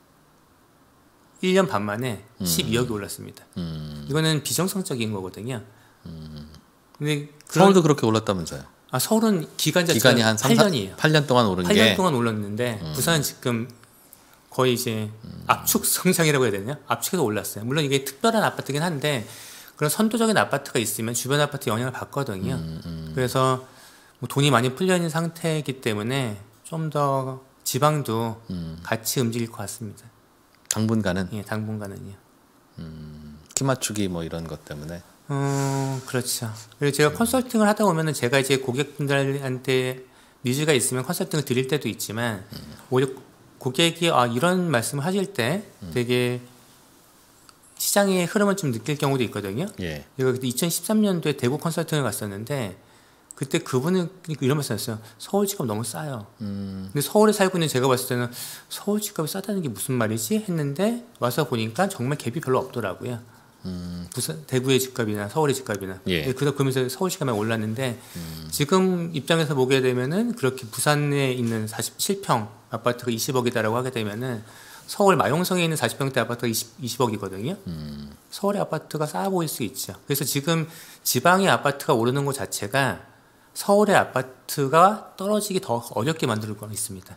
S2: 1년 반 만에 12억이 올랐습니다. 이거는 비정상적인 거거든요. 근데
S1: 서울도 그렇게 올랐다면서요?
S2: 서울은 기간이 한
S1: 8년이에요. 8년 동안 오른
S2: 8년 동안 올랐는데 부산은 지금 거의 이제 압축 성장이라고 해야 되냐? 압축해서 올랐어요. 물론 이게 특별한 아파트긴 한데 그런 선도적인 아파트가 있으면 주변 아파트 영향을 받거든요. 그래서 뭐 돈이 많이 풀려 있는 상태이기 때문에 좀 더 지방도 같이 움직일 것 같습니다.
S1: 당분간은?
S2: 예, 당분간은요.
S1: 키 맞추기 뭐 이런 것 때문에.
S2: 그렇죠. 그리고 제가 컨설팅을 하다 보면은 제가 이제 고객분들한테 니즈가 있으면 컨설팅을 드릴 때도 있지만 오히려 고객이 이런 말씀을 하실 때 되게 시장의 흐름을 좀 느낄 경우도 있거든요.
S1: 예.
S2: 제가 그때 2013년도에 대구 컨설팅을 갔었는데 그때 그분은 이런 말씀하셨어요. 서울 집값 너무 싸요. 근데 서울에 살고 있는 제가 봤을 때는 서울 집값이 싸다는 게 무슨 말이지 했는데 와서 보니까 정말 갭이 별로 없더라고요. 대구의 집값이나 서울의 집값이나.
S1: 예.
S2: 그러면서 서울 집값이 올랐는데 지금 입장에서 보게 되면은 그렇게 부산에 있는 47평 아파트가 20억이다라고 하게 되면은 서울 마용성에 있는 40평대 아파트가 20억이거든요. 서울의 아파트가 싸 보일 수 있죠. 그래서 지금 지방의 아파트가 오르는 것 자체가 서울의 아파트가 떨어지기 더 어렵게 만들 거 있습니다.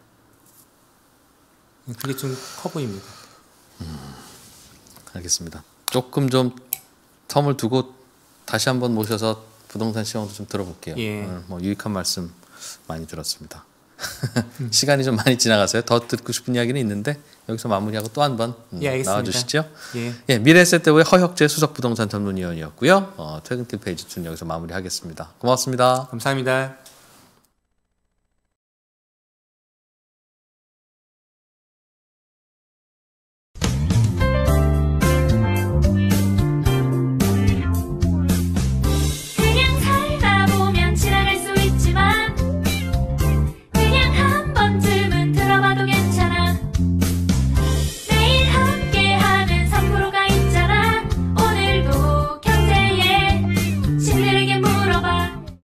S2: 그게 좀 커 보입니다.
S1: 알겠습니다. 조금 좀 텀을 두고 다시 한번 모셔서 부동산 시황도 좀 들어볼게요.
S2: 예.
S1: 오늘 뭐 유익한 말씀 많이 들었습니다. 시간이 좀 많이 지나가서요. 더 듣고 싶은 이야기는 있는데 여기서 마무리하고 또 한 번 나와주시죠.
S2: 예.
S1: 예, 미래에셋대우의 허혁재 수석부동산 전문위원이었고요. 퇴근길 페이지 2는 여기서 마무리하겠습니다. 고맙습니다.
S2: 감사합니다.